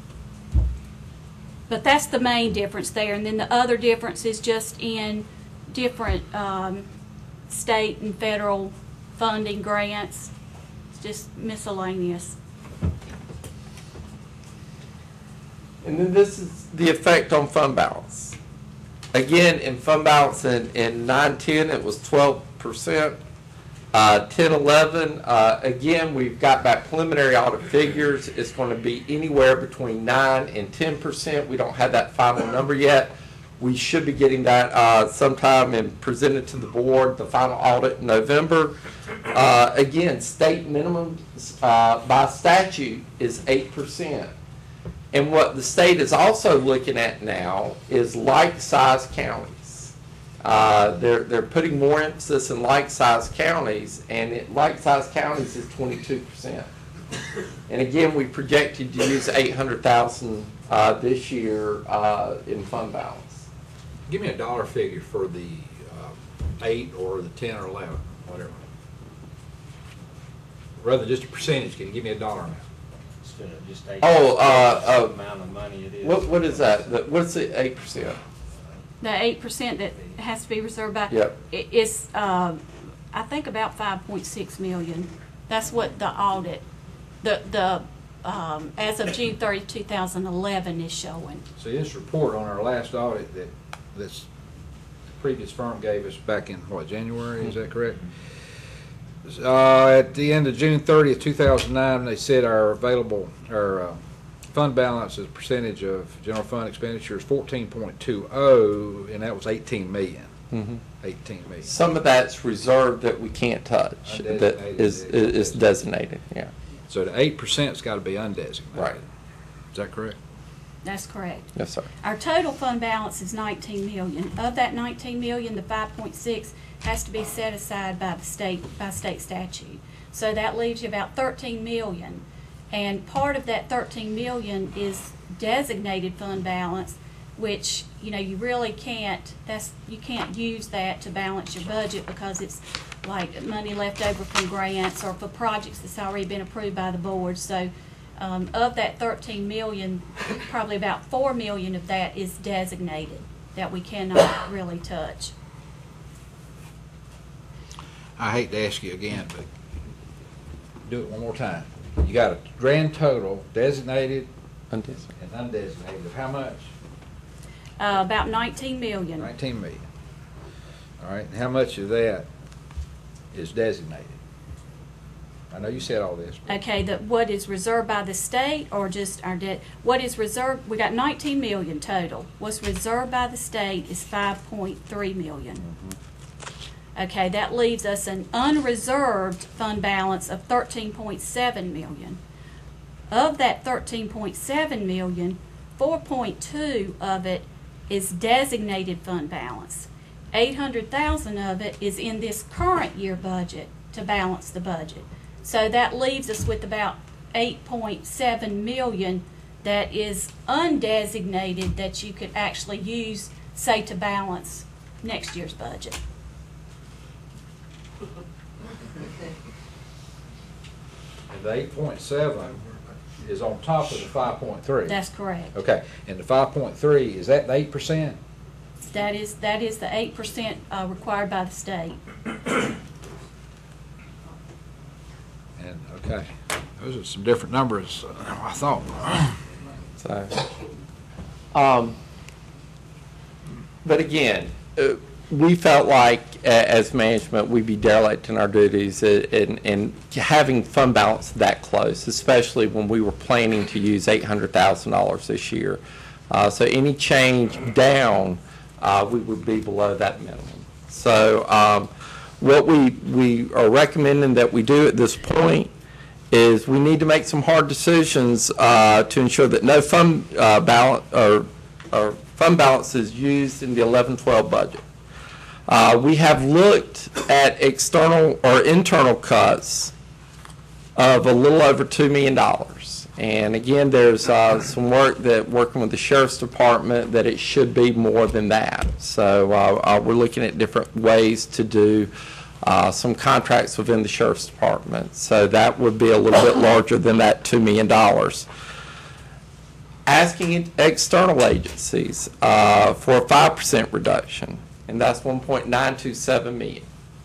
But that's the main difference there, and then the other difference is just in different state and federal funding grants. It's just miscellaneous. And then this is the effect on fund balance. Again, in fund balance in 9-10, it was 12%. 10-11, again, we've got back preliminary audit figures. It's going to be anywhere between 9 and 10%. We don't have that final number yet. We should be getting that sometime and present it to the board, the final audit in November. Again, state minimum by statute is 8%. And what the state is also looking at now is like-sized counties. They're putting more emphasis in like-sized counties, and like-sized counties is 22%. And again, we projected to use $800,000 this year in fund balance. Give me a dollar figure for the 8 or the 10 or 11, whatever. Rather than just a percentage, can you give me a dollar amount? Just amount of money it is. What is that? What's the 8%? The 8% that has to be reserved by, yep. Is I think about 5.6 million. That's what the audit, as of June 30, 2011 is showing. So this report on our last audit that the previous firm gave us back in, what, January, is that correct? At the end of June 30th, 2009, they said our fund balance as a percentage of general fund expenditures 14.20, and that was 18 million. Mm-hmm. 18 million. Some of that's reserved that we can't touch, that is designated, yeah. So the 8%'s got to be undesignated. Right. Is that correct? That's correct. Yes, sir. Our total fund balance is 19 million. Of that 19 million, the 5.6 has to be set aside by state statute. So that leaves you about 13 million. And part of that 13 million is designated fund balance, which, you really can't, you can't use that to balance your budget, because it's like money left over from grants or for projects that's already been approved by the board. So of that 13 million, probably about 4 million of that is designated that we cannot really touch. I hate to ask you again, but do it one more time. You got a grand total designated and undesignated of how much? About 19 million. 19 million. All right. And how much of that is designated? I know you said all this. Okay, what is reserved by the state, or just our debt? What is reserved? We got 19 million total. What's reserved by the state is 5.3 million. Mm-hmm. Okay, that leaves us an unreserved fund balance of 13.7 million. Of that 13.7 million, 4.2 of it is designated fund balance. 800,000 of it is in this current year budget to balance the budget. So that leaves us with about 8.7 million that is undesignated that you could actually use, say, to balance next year's budget. And the 8.7 is on top of the 5.3. That's correct. Okay, and the 5.3, is that the 8%? That is the 8% required by the state. And, okay, those are some different numbers than I thought. So, but again, we felt like as management, we'd be derelict in our duties in having fund balance that close, especially when we were planning to use $800,000 this year. So any change down, we would be below that minimum. So what we are recommending that we do at this point is we need to make some hard decisions to ensure that no fund balance or fund balance is used in the 11-12 budget. We have looked at external or internal cuts of a little over $2 million. And again, there's some working with the Sheriff's Department that it should be more than that. So we're looking at different ways to do some contracts within the Sheriff's Department. So that would be a little bit larger than that $2 million. Asking external agencies for a 5% reduction, and that's $1.927 million.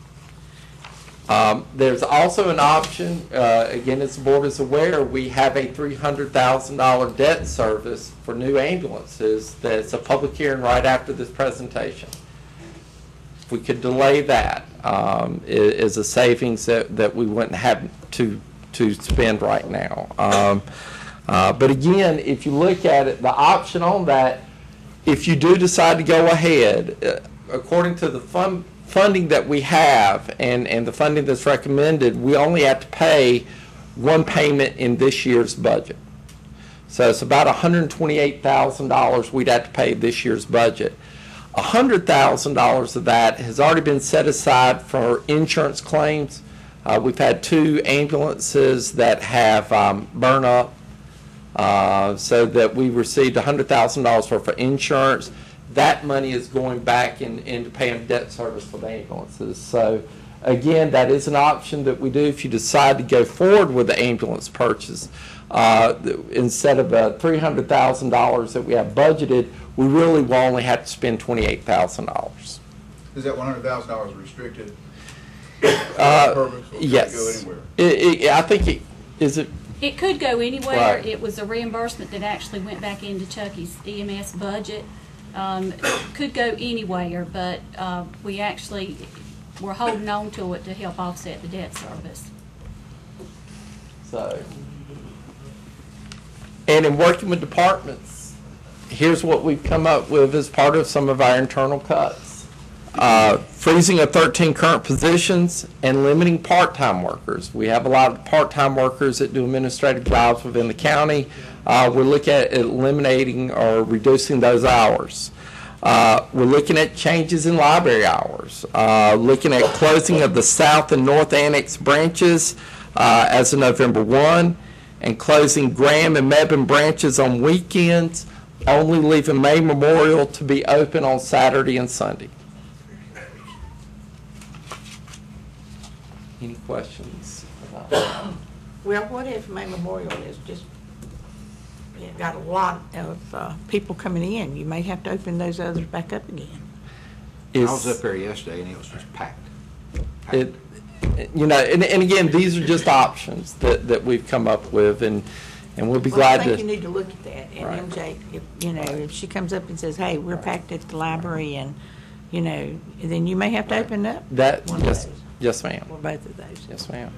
There's also an option, again, as the board is aware, we have a $300,000 debt service for new ambulances that's a public hearing right after this presentation. If we could delay that, is a savings that we wouldn't have to spend right now. But again, if you look at it, the option on that, if you do decide to go ahead, according to the funding that we have and the funding that's recommended, we only have to pay one payment in this year's budget. So it's about $128,000 we'd have to pay this year's budget. $100,000 of that has already been set aside for insurance claims. We've had 2 ambulances that have burned up, so that we received $100,000 for insurance. That money is going back into paying debt service for the ambulances. So again, that is an option that we do if you decide to go forward with the ambulance purchase. Instead of $300,000 that we have budgeted, we really will only have to spend $28,000. Is that $100,000 restricted? Yes. I think it could go anywhere. Right. It was a reimbursement that actually went back into Chucky's EMS budget. Could go anywhere, but we're holding on to it to help offset the debt service. So, and in working with departments, here's what we've come up with as part of some of our internal cuts. Freezing of 13 current positions and limiting part-time workers. We have a lot of part-time workers that do administrative jobs within the county. We're looking at eliminating or reducing those hours. We're looking at changes in library hours. Looking at closing of the South and North Annex branches as of November 1, and closing Graham and Mebane branches on weekends, only leaving May Memorial to be open on Saturday and Sunday. Any questions about that? Well, what if May Memorial is just, got a lot of people coming in? You may have to open those others back up again. I was up there yesterday and it was just packed. And again, these are just options that we've come up with, and we'll be glad to. I think you need to look at that. And Right. MJ, if she comes up and says, "Hey, we're packed at the library," and then you may have to open up That, one of yes, those, yes, ma'am. or both of those. Yes, ma'am.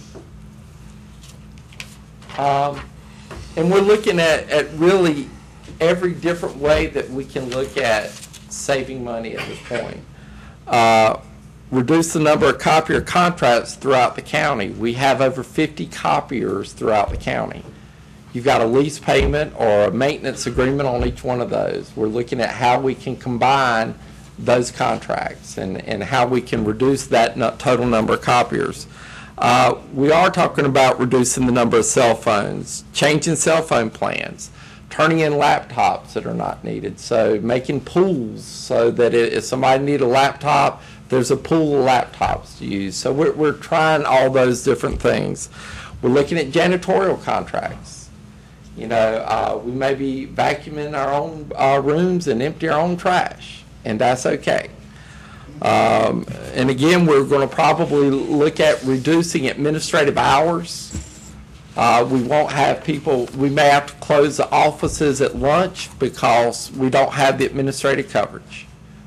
Okay. And we're looking at really every different way that we can look at saving money at this point. Reduce the number of copier contracts throughout the county. We have over 50 copiers throughout the county. You've got a lease payment or a maintenance agreement on each one of those. We're looking at how we can combine those contracts and how we can reduce that total number of copiers. We are talking about reducing the number of cell phones, changing cell phone plans, turning in laptops that are not needed, so making pools so that if somebody needs a laptop, there's a pool of laptops to use. So we're trying all those different things. We're looking at janitorial contracts. We may be vacuuming our own rooms and empty our own trash, and that's okay. And again, we're going to probably look at reducing administrative hours. We won't have people, we may have to close the offices at lunch because we don't have the administrative coverage.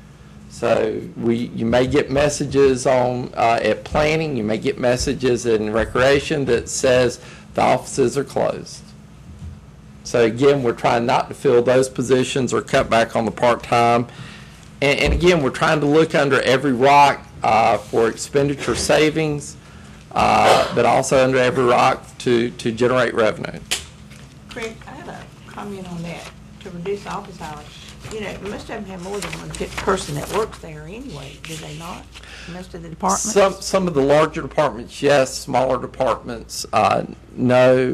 So you may get messages on at planning, you may get messages in recreation that says the offices are closed. So again, we're trying not to fill those positions or cut back on the part-time. And again, we're trying to look under every rock for expenditure savings, but also under every rock to generate revenue. Craig, I have a comment on that, to reduce office hours. Most of them have more than one person that works there anyway, do they not? Most of the departments? Some of the larger departments, yes. Smaller departments, no.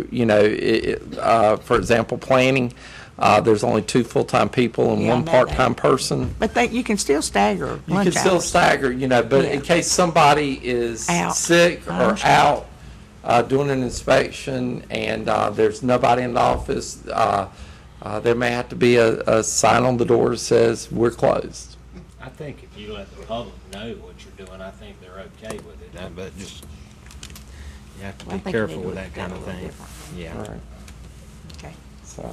For example, planning, there's only 2 full-time people and 1 part-time person. But you can still stagger lunch hours. You can still stagger, but in case somebody is sick or out doing an inspection and there's nobody in the office, there may have to be a sign on the door that says we're closed. I think if you let the public know what you're doing, I think they're okay with it. But just you have to be careful with that kind of thing. Yeah. Right. Okay. So,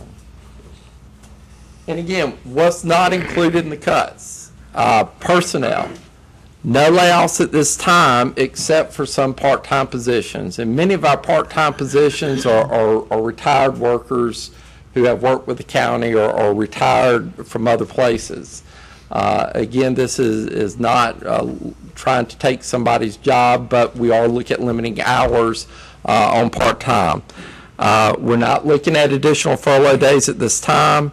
and again, what's not included in the cuts? Personnel. No layoffs at this time except for some part-time positions. And many of our part-time positions are retired workers who have worked with the county or retired from other places. Again, this is not trying to take somebody's job, but we are looking at limiting hours on part-time. We're not looking at additional furlough days at this time.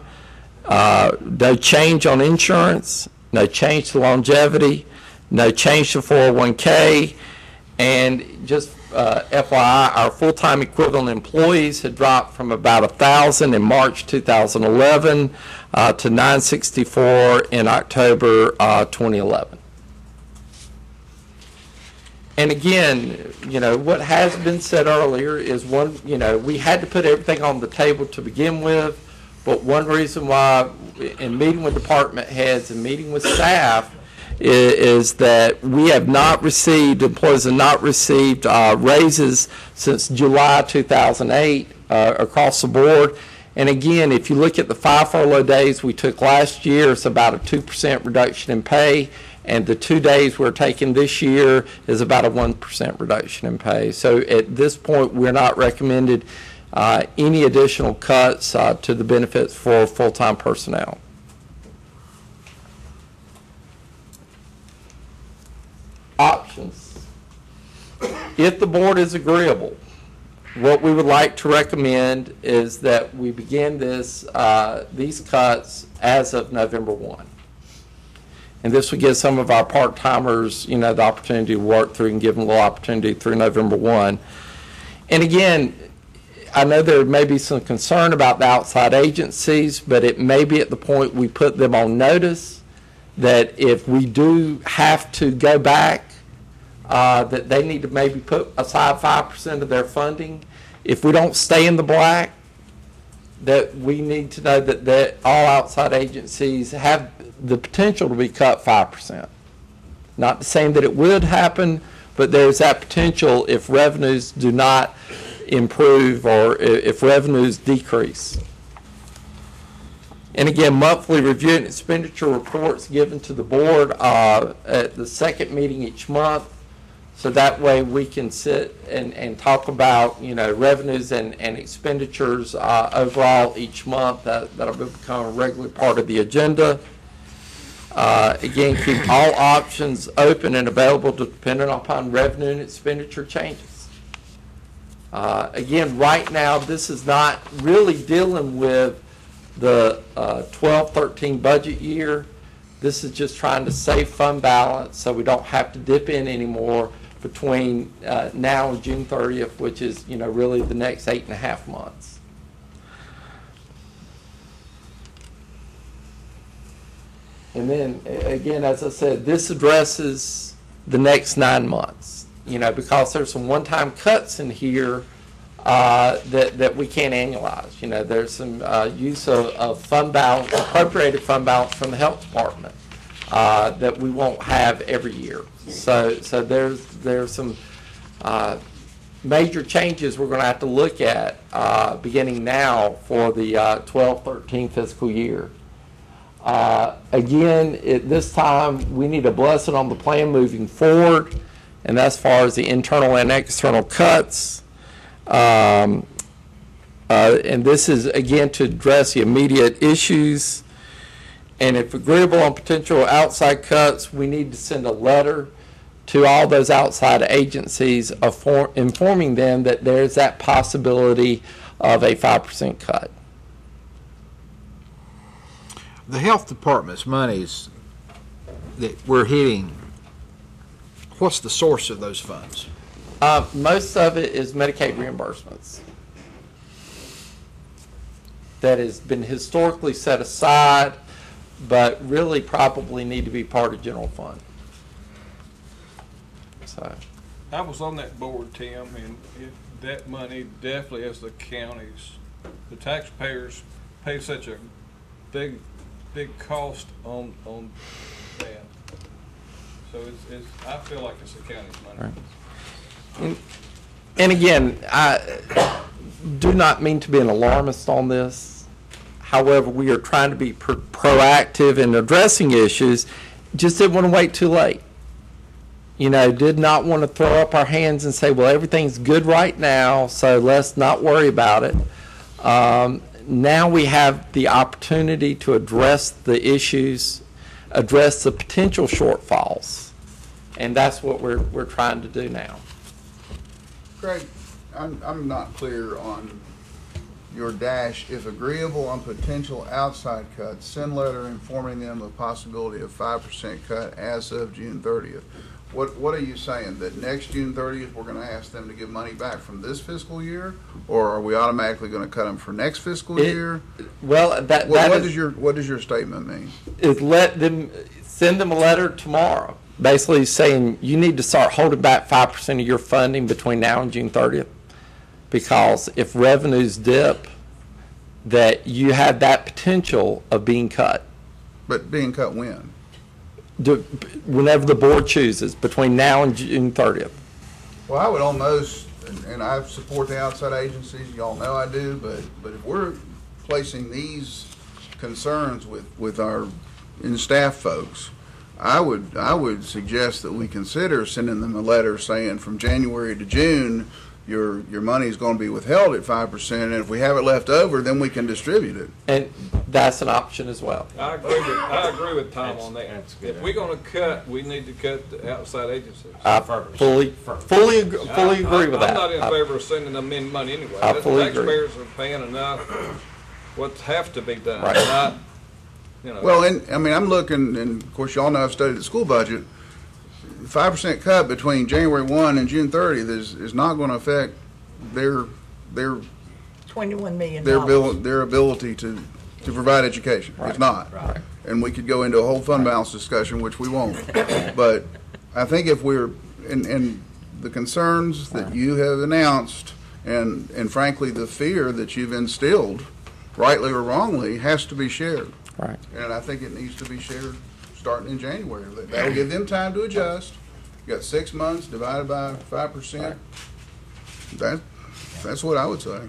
No change on insurance, no change to longevity, no change to 401k, and just FYI, our full-time equivalent employees had dropped from about 1,000 in March 2011 to 964 in October 2011. And again, what has been said earlier is we had to put everything on the table to begin with, but one reason why, in meeting with department heads and meeting with staff, is that we have not received, employees have not received raises since July 2008 across the board. And again, if you look at the 5 furlough days we took last year, it's about a 2% reduction in pay. And the 2 days we're taking this year is about a 1% reduction in pay. So at this point, we're not recommended any additional cuts to the benefits for full-time personnel. Options. If the board is agreeable, what we would like to recommend is that we begin these cuts as of November 1. And this would give some of our part-timers, the opportunity to work through and give them a little opportunity through November 1. And again, I know there may be some concern about the outside agencies, but it may be at the point we put them on notice that if we do have to go back, that they need to maybe put aside 5% of their funding. If we don't stay in the black, that we need to know that all outside agencies have the potential to be cut 5%. Not saying that it would happen, but there's that potential if revenues do not improve or if revenues decrease. And again, monthly review and expenditure reports given to the board at the second meeting each month. So that way we can sit and talk about, revenues and expenditures overall each month. That'll become a regular part of the agenda. Again, keep all options open and available depending upon revenue and expenditure changes. Again, right now, this is not really dealing with the 12-13 budget year. This is just trying to save fund balance so we don't have to dip in anymore between now and June 30th, which is, really the next 8.5 months. And then, again, as I said, this addresses the next 9 months, because there's some one-time cuts in here that we can't annualize. You know, there's some use of fund balance, appropriated fund balance from the health department that we won't have every year. So there's some major changes we're going to have to look at beginning now for the 12-13 fiscal year. Again, this time we need a blessing on the plan moving forward, and as far as the internal and external cuts. And this is, again, to address the immediate issues. And if agreeable on potential outside cuts, we need to send a letter to all those outside agencies informing them that there's that possibility of a 5% cut. The health department's monies that we're hitting, what's the source of those funds? Most of it is Medicaid reimbursements that has been historically set aside, but really probably need to be part of general fund. So, I was on that board, Tim, and that money definitely is the county's. The taxpayers pay such a big cost on that. So I feel like it's the county's money. Right. And again, I do not mean to be an alarmist on this. However, we are trying to be proactive in addressing issues. Just didn't want to wait too late. You know, did not want to throw up our hands and say, well, everything's good right now, so let's not worry about it. Now we have the opportunity to address the issues, address the potential shortfalls, and that's what we're trying to do now. Craig, I'm not clear on your dash. If agreeable on potential outside cuts, send letter informing them of possibility of 5% cut as of June 30th. What are you saying? That next June 30th we're going to ask them to give money back from this fiscal year, or are we automatically going to cut them for next fiscal year? Well, what does your statement mean? Is send them a letter tomorrow, basically saying you need to start holding back 5% of your funding between now and June 30th, because if revenues dip, that you have that potential of being cut. But being cut when? Whenever the board chooses, between now and June 30th. Well, I would almost, and I support the outside agencies, y'all know I do, but if we're placing these concerns with our staff folks, I would suggest that we consider sending them a letter saying from January to June, your money is going to be withheld at 5%, and if we have it left over, then we can distribute it. And that's an option as well. I agree with Tom on that. If we're going to cut, we need to cut the outside agencies. I fully agree with that. I'm not in favor of sending them in money anyway. I fully agree. Taxpayers are paying enough what has to be done. Right. Not, you know. Well, and I mean, I'm looking, and of course, y'all know I've studied the school budget. 5% cut between January 1 and June 30th is not going to affect their $21 million. their ability to provide education. Right. It's not. Right. And we could go into a whole fund balance discussion, which we won't. But I think if we're, and the concerns that you have announced, and frankly, the fear that you've instilled, rightly or wrongly, has to be shared. Right. And I think it needs to be shared starting in January. That'll give them time to adjust. You got 6 months divided by 5%. That's what I would say.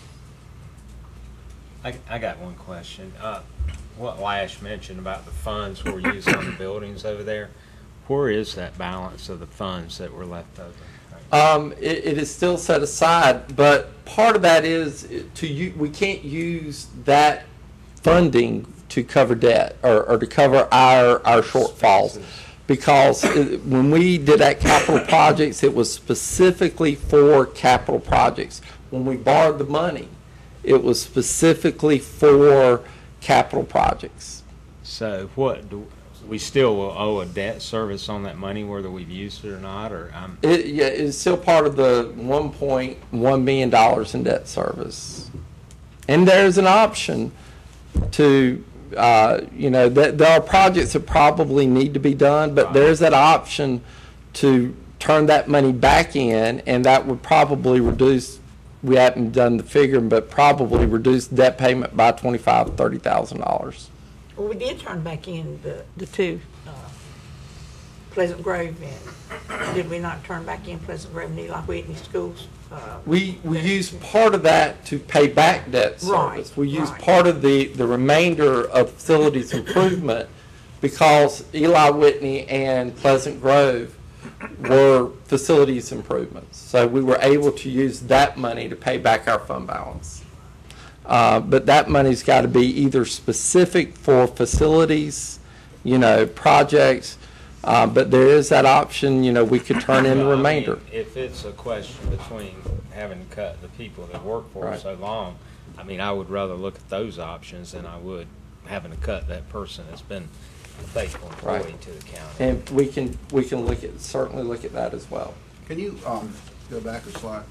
I got one question. What Lash mentioned about the funds we're using on the buildings over there, where is that balance of the funds that were left over? It is still set aside, but part of that is we can't use that funding to cover debt or to cover our shortfalls, because when we did that capital projects, it was specifically for capital projects. When we borrowed the money, it was specifically for capital projects. So we still will owe a debt service on that money, whether we've used it or not, or it's still part of the $1.1 million in debt service, and there's an option to. There are projects that probably need to be done, but there's that option to turn that money back in, and that would probably reduce we hadn't done the figuring, but probably reduce debt payment by $25,000, $30,000. Well, we did turn back in the two, Pleasant Grove and, did we not turn back in Pleasant Grove and Eli Whitney schools? We used part of that to pay back debt Right, service. We used part of the remainder of facilities improvement because Eli Whitney and Pleasant Grove were facilities improvements. So we were able to use that money to pay back our fund balance. But that money's got to be either specific for facilities, projects, but there is that option, we could turn in the remainder. If it's a question between having to cut the people that work for us so long, I would rather look at those options than I would having to cut that person that's been a faithful employee to the county. And we can certainly look at that as well. Can you go back a slide?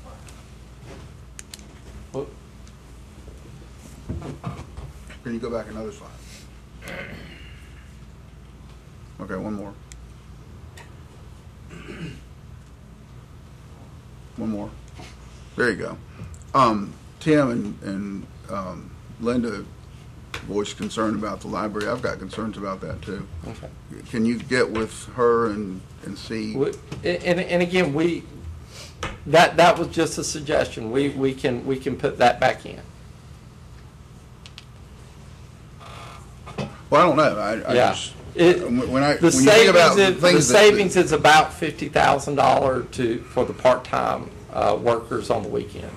Can you go back another slide? Okay, one more. One more. There you go. Tim and Linda voiced concern about the library. I've got concerns about that too. Okay. Can you get with her and see? And again, that was just a suggestion. We can put that back in. Well, I don't know. I just when you think about the savings is about $50,000 for the part-time workers on the weekend.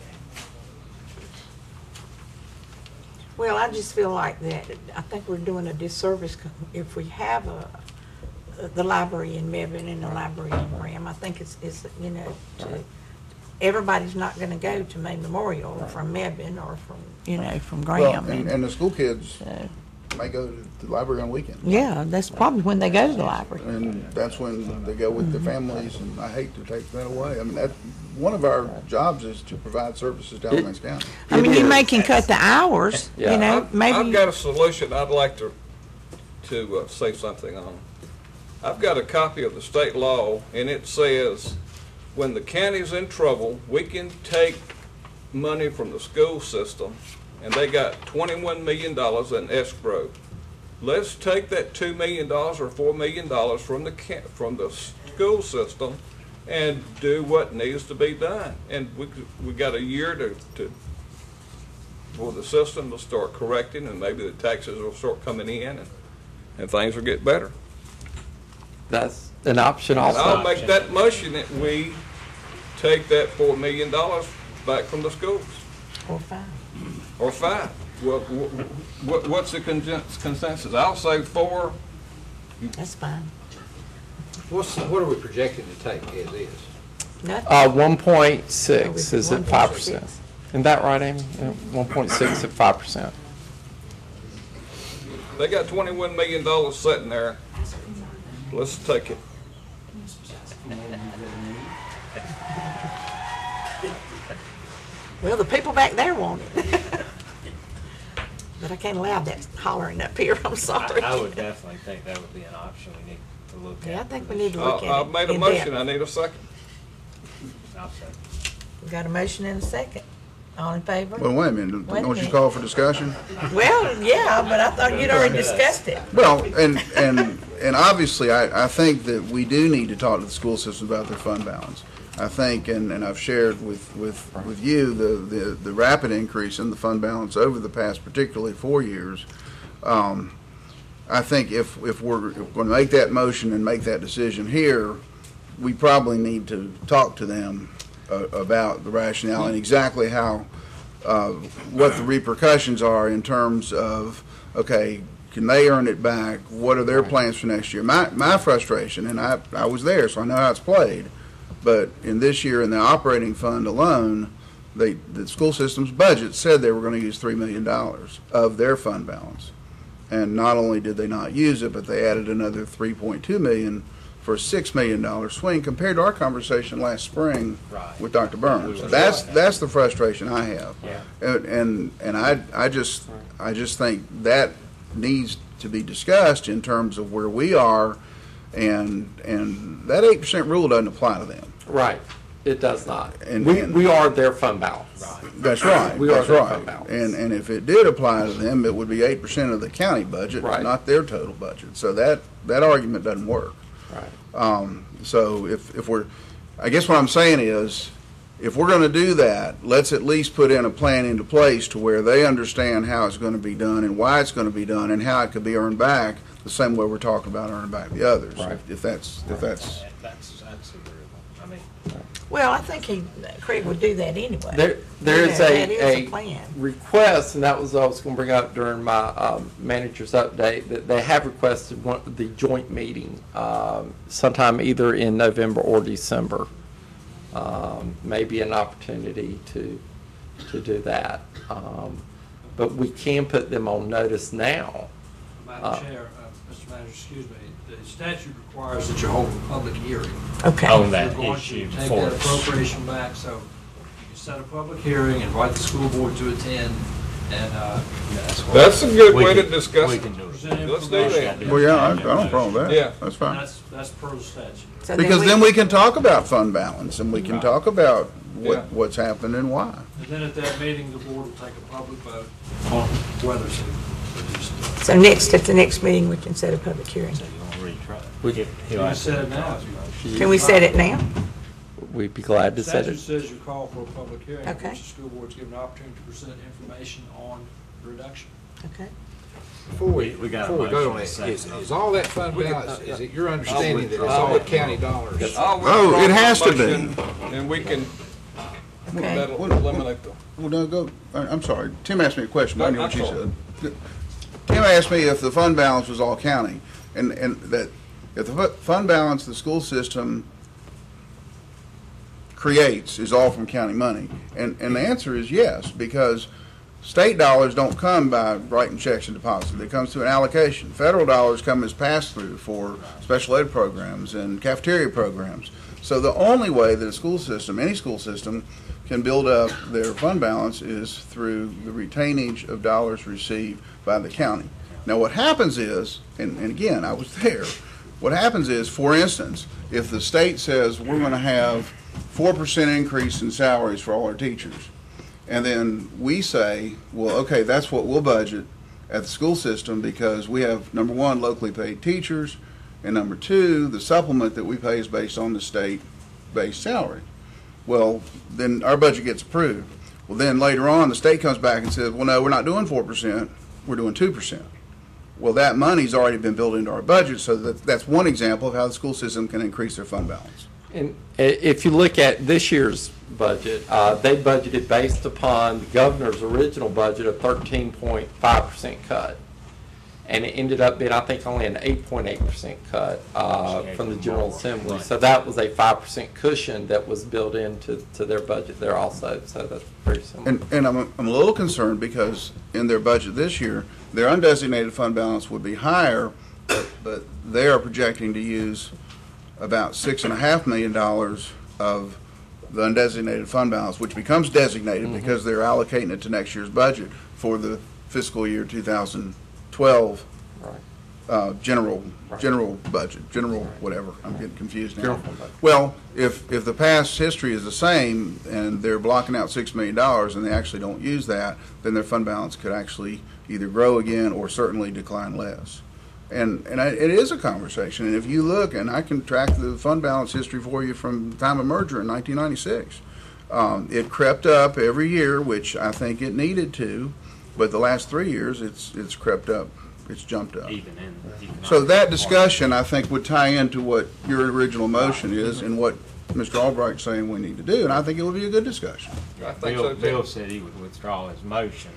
Well, I just feel like that, I think we're doing a disservice if we have the library in Mebane and the library in Graham. I think it's everybody's not going to go to May Memorial from Mebane or from Graham. Well, and the school kids may go to the library on weekends. Yeah, that's probably when they go to the library. And that's when they go with their families, and I hate to take that away. One of our jobs is to provide services to Alamance County. You may can cut the hours, maybe. I've got a solution I'd like to say something on. I've got a copy of the state law, and it says when the county's in trouble, we can take money from the school system, and they got $21 million in escrow. Let's take that $2 million or $4 million from the school system and do what needs to be done. And we got a year for the system to start correcting, and maybe the taxes will start coming in, and things will get better. That's an option also. I'll make that motion that we take that $4 million back from the schools. Or five. Well, what's the consensus? I'll say 4. That's fine. What are we projecting to take as is? 1.6 is at 5%. Isn't that right, Amy? 1.6 at 5%. They got $21 million sitting there. Let's take it. Well, the people back there want it. But I can't allow that hollering up here, I'm sorry. I would definitely think that would be an option we need to look at. Yeah, I think we need to look at it. I've made a motion, I need a second. I'll second. We got a motion and a second. All in favor? Well, wait a minute. Don't you call for discussion? Well, yeah, but I thought you'd already discussed it. Well, and obviously, I think that we do need to talk to the school system about their fund balance. I think, and I've shared with you the rapid increase in the fund balance over the past, particularly 4 years. I think if we're going to make that motion and make that decision here, we probably need to talk to them about the rationale and exactly how, what the repercussions are in terms of, okay, can they earn it back? What are their plans for next year? My frustration, and I was there, so I know how it's played, but in this year in the operating fund alone, the school system's budget said they were going to use $3 million of their fund balance. And not only did they not use it, but they added another $3.2 million for a $6 million swing compared to our conversation last spring with Dr. Burns. That's the frustration I have. Yeah. And I just think that needs to be discussed in terms of where we are, and that 8% rule doesn't apply to them. Right. It does not. And- We are their fund balance. That's right, We are that's their right. fund balance. And if it did apply to them, it would be 8% of the county budget, Right. not their total budget. So that argument doesn't work. Right. So if we're, I guess what I'm saying is, if we're going to do that, let's at least put in a plan into place to where they understand how it's going to be done and why it's going to be done and how it could be earned back the same way we're talking about earning back the others. Right. If that's. That's agreeable. I mean, Well, I think Craig would do that anyway. There is That is a plan. request, and that was what I was going to bring up during my manager's update, that they have requested the joint meeting sometime either in November or December. Maybe an opportunity to do that. But we can put them on notice now. Madam Chair, Mr. Manager, excuse me, the statute requires that you hold a public hearing. Okay. On that You're going to issue take for that us. appropriation back, so you can set a public hearing, invite the school board to attend, and That's a good way to can- discuss we it. can do it. present Let's do information. that. Well, yeah, I don't have a problem with that. Yeah. That's fine. That's per the statute. So Because then we can talk about fund balance and we can talk about Yeah. what's happened and why. And then at that meeting, the board will take a public vote on whether to reduce the. So next, at the next meeting, we can set a public hearing. So you want to retry? We- You can set it now. Can we set it now? We'd be glad to set Statute it. says you call for a public hearing, in Okay. which the school board's given an opportunity to present information on the reduction. Okay. Before we We got a vote on it, motion, is all that fund balance, is it your understanding that it's all county dollars? I'll Oh, withdraw it my has to be. motion, and we can, Okay. that'll eliminate the. Well, no, go, I'm sorry. Tim asked me a question. I know what you That's all. said. Tim asked me if the fund balance was all county, and that if the fund balance the school system creates is all from county money. And the answer is yes, because state dollars don't come by writing checks and deposits. It comes through an allocation. Federal dollars come as pass-through for special ed programs and cafeteria programs. So the only way that a school system, any school system, can build up their fund balance is through the retainage of dollars received by the county. Now what happens is, and again, I was there, what happens is, for instance, if the state says we're going to have 4% increase in salaries for all our teachers, and then we say, well, okay, that's what we'll budget at the school system because we have, number one, locally paid teachers, and number two, the supplement that we pay is based on the state-based salary. Well, then our budget gets approved. Well, then later on, the state comes back and says, well, no, we're not doing 4%, we're doing 2%. Well, that money's already been built into our budget, so that's one example of how the school system can increase their fund balance. And if you look at this year's budget, they budgeted based upon the governor's original budget of 13.5% cut. And it ended up being, I think, only an 8.8% cut from the General Assembly. So that was a 5% cushion that was built into their budget there also. So that's very similar. And I'm a little concerned because in their budget this year, their undesignated fund balance would be higher, but they are projecting to use about $6.5 million of the undesignated fund balance, which becomes designated because they're allocating it to next year's budget for the fiscal year 2012 general budget, general whatever. I'm getting confused now. General budget. Well, if the past history is the same and they're blocking out $6 million and they actually don't use that, then their fund balance could actually either grow again or certainly decline less. And it is a conversation. And if you look, and I can track the fund balance history for you from the time of merger in 1996, it crept up every year, which I think it needed to, but the last 3 years it's crept up. It's jumped up. So that discussion, I think, would tie into what your original motion is and what Mr. Albright's saying we need to do, and I think it would be a good discussion. I think so, too. Bill said he would withdraw his motion.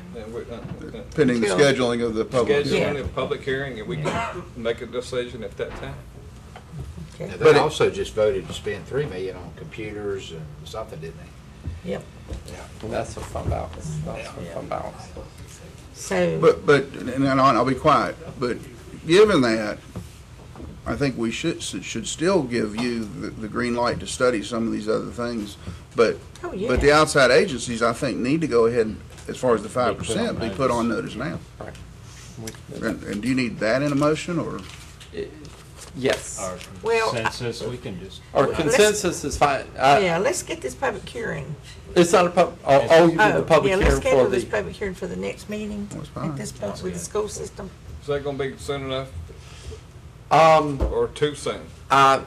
Pending the scheduling of the public. Scheduling a public hearing, and we can make a decision at that time. Now, But they it- also just voted to spend $3 million on computers and something, didn't they? Yep. And that's a fund balance. That's a fund balance. So, But and I'll be quiet. But given that, I think we should still give you the green light to study some of these other things. But Oh, yeah. but the outside agencies, I think, need to go ahead and, as far as the 5%, be put on notice now. Right. And do you need that in a motion or? Yes. Or Well, consensus, we can just. Or consensus is fine. Yeah, let's get this public hearing. It's not a you do the public yeah, hearing let's schedule for this the, public hearing for the next meeting at this point with the school system. Is that gonna be soon enough um, or too soon? I'm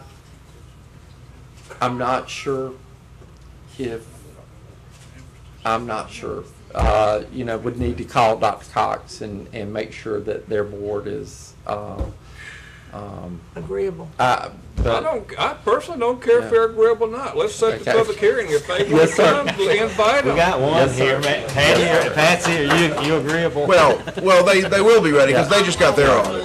not sure if, I'm not sure. You know, would need to call Dr. Cox and make sure that their board is, Agreeable. but I personally don't care if they're agreeable or not. Let's set the Okay. public hearing. If they want Yes, to sir. come, invite them. We got one Yes, here, sir. Pat's here, you agreeable? Well, they will be ready, because they just got their audit.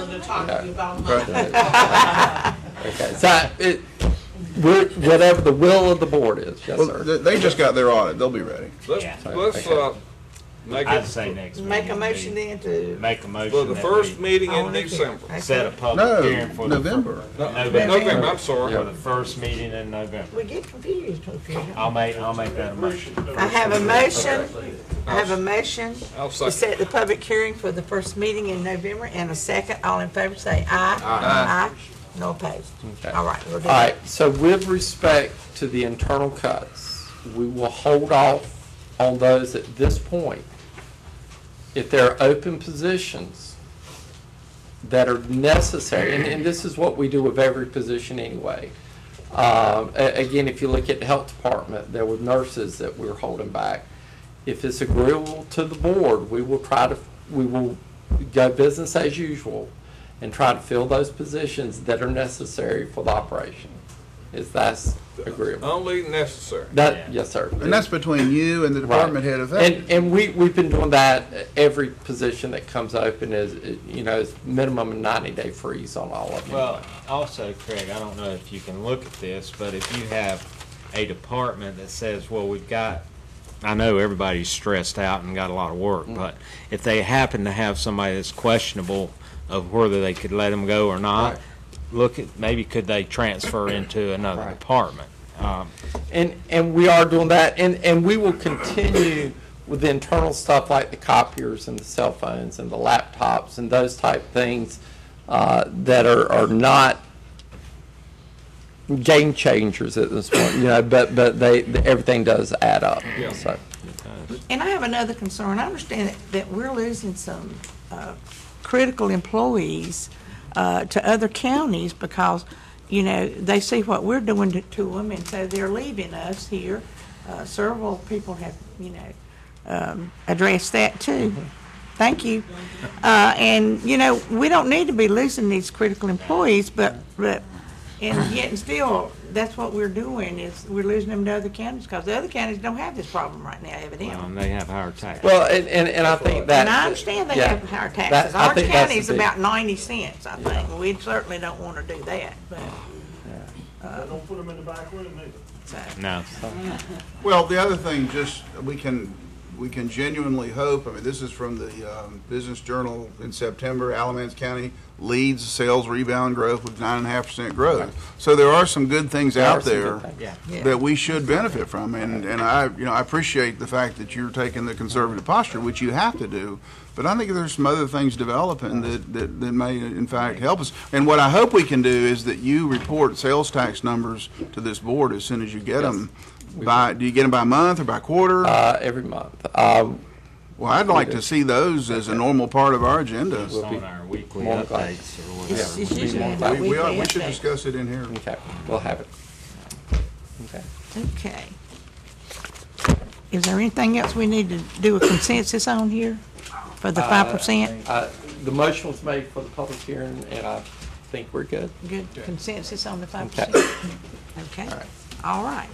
Okay, so whatever the will of the board is, yes, Well, sir. they just got their audit, they'll be ready. Let's make I'd it say next meeting. Make a would motion be- then to. Make a motion. for the that first we meeting in On the December. Set a public No, hearing for the. November. November, I'm sorry. For the first meeting in November. We get confused. I'll make that a motion. I have a motion. I have a motion I'll to second. set the public hearing for the first meeting in November, and a second. All in favor say aye. Aye. No opposed. Okay. All right, we'll do All that. right, so with respect to the internal cuts, we will hold off on those at this point. If there are open positions that are necessary, and this is what we do with every position anyway. Again, if you look at the health department, there were nurses that we were holding back. If it's agreeable to the board, we will go business as usual and try to fill those positions that are necessary for the operation. Is that agreeable? Only necessary. Yes, sir. And that's between you and the department head of that. And we've been doing that. Every position that comes open is minimum a 90-day freeze on all of them. Well, also, Craig, I don't know if you can look at this, but if you have a department that says, well, we've got, I know everybody's stressed out and got a lot of work, but if they happen to have somebody that's questionable of whether they could let them go or not, look at, maybe could they transfer into another department? And we are doing that, and we will continue with the internal stuff like the copiers and the cell phones and the laptops and those type things that are not game changers at this point, but everything does add up. Yeah. So. And I have another concern. I understand that we're losing some critical employees to other counties because, they see what we're doing to them, and so they're leaving us here. Several people have, addressed that too. Thank you. And, we don't need to be losing these critical employees, and yet still, that's what we're doing, is we're losing them to other counties, because the other counties don't have this problem right now, evidently. And they have higher taxes. Well, and I think that. And I understand they have higher taxes. I Orange think that's County is the big- about 90 cents, I think. We certainly don't want to do that, but. Don't put them in the back room either. No. Well, the other thing, just, we can genuinely hope, this is from the Business Journal in September, Alamance County leads sales rebound growth with 9.5% growth. So there are some good things out there that we should benefit from, and I appreciate the fact that you're taking the conservative posture, which you have to do, but I think there's some other things developing that may in fact help us. And what I hope we can do is that you report sales tax numbers to this board as soon as you get them. Do you get them by month or by quarter? Every month. Well, I'd like to see those as a normal part of our agenda. Just on our weekly updates or whatever. It's usually about We weekly should updates. discuss it in here. Okay, we'll have it. Okay. Okay. Is there anything else we need to do a consensus on here for the 5%? The motion was made for the public hearing, and I think we're good. Good consensus on the 5%? Okay. Okay. All right.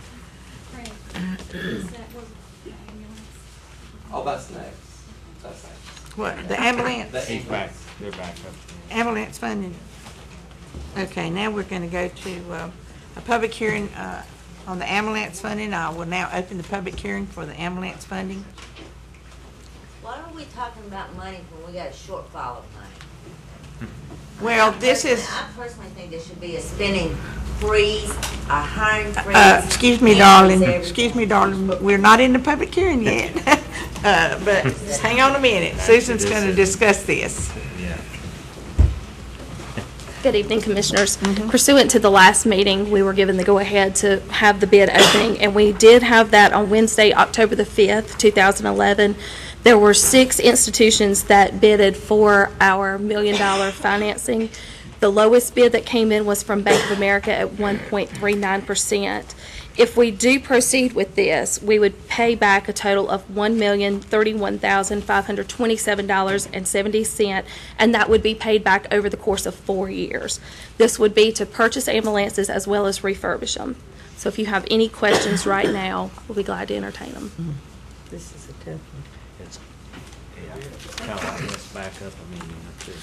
Oh, that's next. That's next. What, the ambulance? He's back, they're back up. Ambulance funding. Okay, now we're going to go to a public hearing on the ambulance funding. I will now open the public hearing for the ambulance funding. Why are we talking about money when we got a shortfall of money? Well, this is, I personally think there should be a spending freeze, a hiring freeze. excuse me, darling, but we're not in the public hearing yet. But just hang on a minute. Susan's going to discuss this. Yeah. Good evening, Commissioners. Pursuant to the last meeting, we were given the go-ahead to have the bid opening, and we did have that on Wednesday, October the 5th, 2011. There were 6 institutions that bidded for our $1 million financing. The lowest bid that came in was from Bank of America at 1.39%. If we do proceed with this, we would pay back a total of $1,031,527.70, and that would be paid back over the course of 4 years. This would be to purchase ambulances as well as refurbish them. So if you have any questions right now, we'll be glad to entertain them. This is a tough one. Let's back up a minute.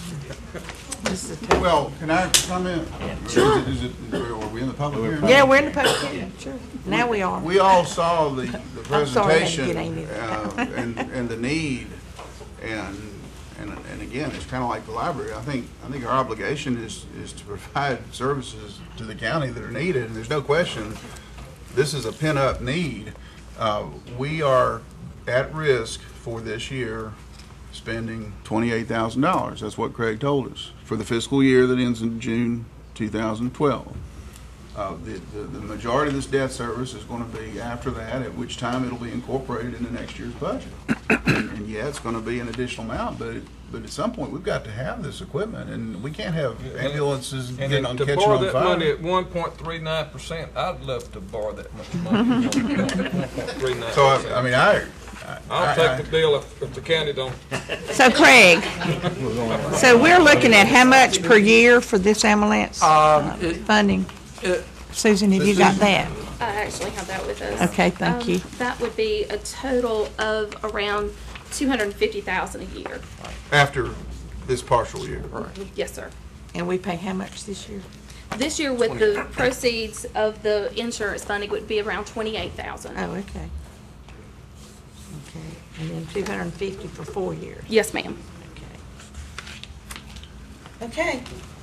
Well, can I comment? Sure. Are we in the public hearing? Yeah, we're in the public hearing, sure. Now we are. We all saw the I'm sorry, I had to presentation get Amy. and the need, and again, it's kind of like the library. I think our obligation is to provide services to the county that are needed, and there's no question this is a pent-up need. We are at risk for this year spending $28,000. That's what Craig told us for the fiscal year that ends in June 2012. The majority of this debt service is going to be after that, at which time it'll be incorporated into next year's budget. And yeah, it's going to be an additional amount, but at some point we've got to have this equipment, and we can't have ambulances getting on catching on to fire. borrow that money at 1.39%, I'd love to borrow that much money. 1.39%. So I mean, I'll take the deal if the county don't. So Craig, so we're looking at how much per year for this ambulance funding? Susan, have you got that? I actually have that with us. Okay, thank you. That would be a total of around $250,000 a year. After this partial year. Yes, sir. And we pay how much this year? This year, with the proceeds of the insurance funding, would be around $28,000. Oh, okay. Okay, and then 250 for 4 years. Yes, ma'am. Okay.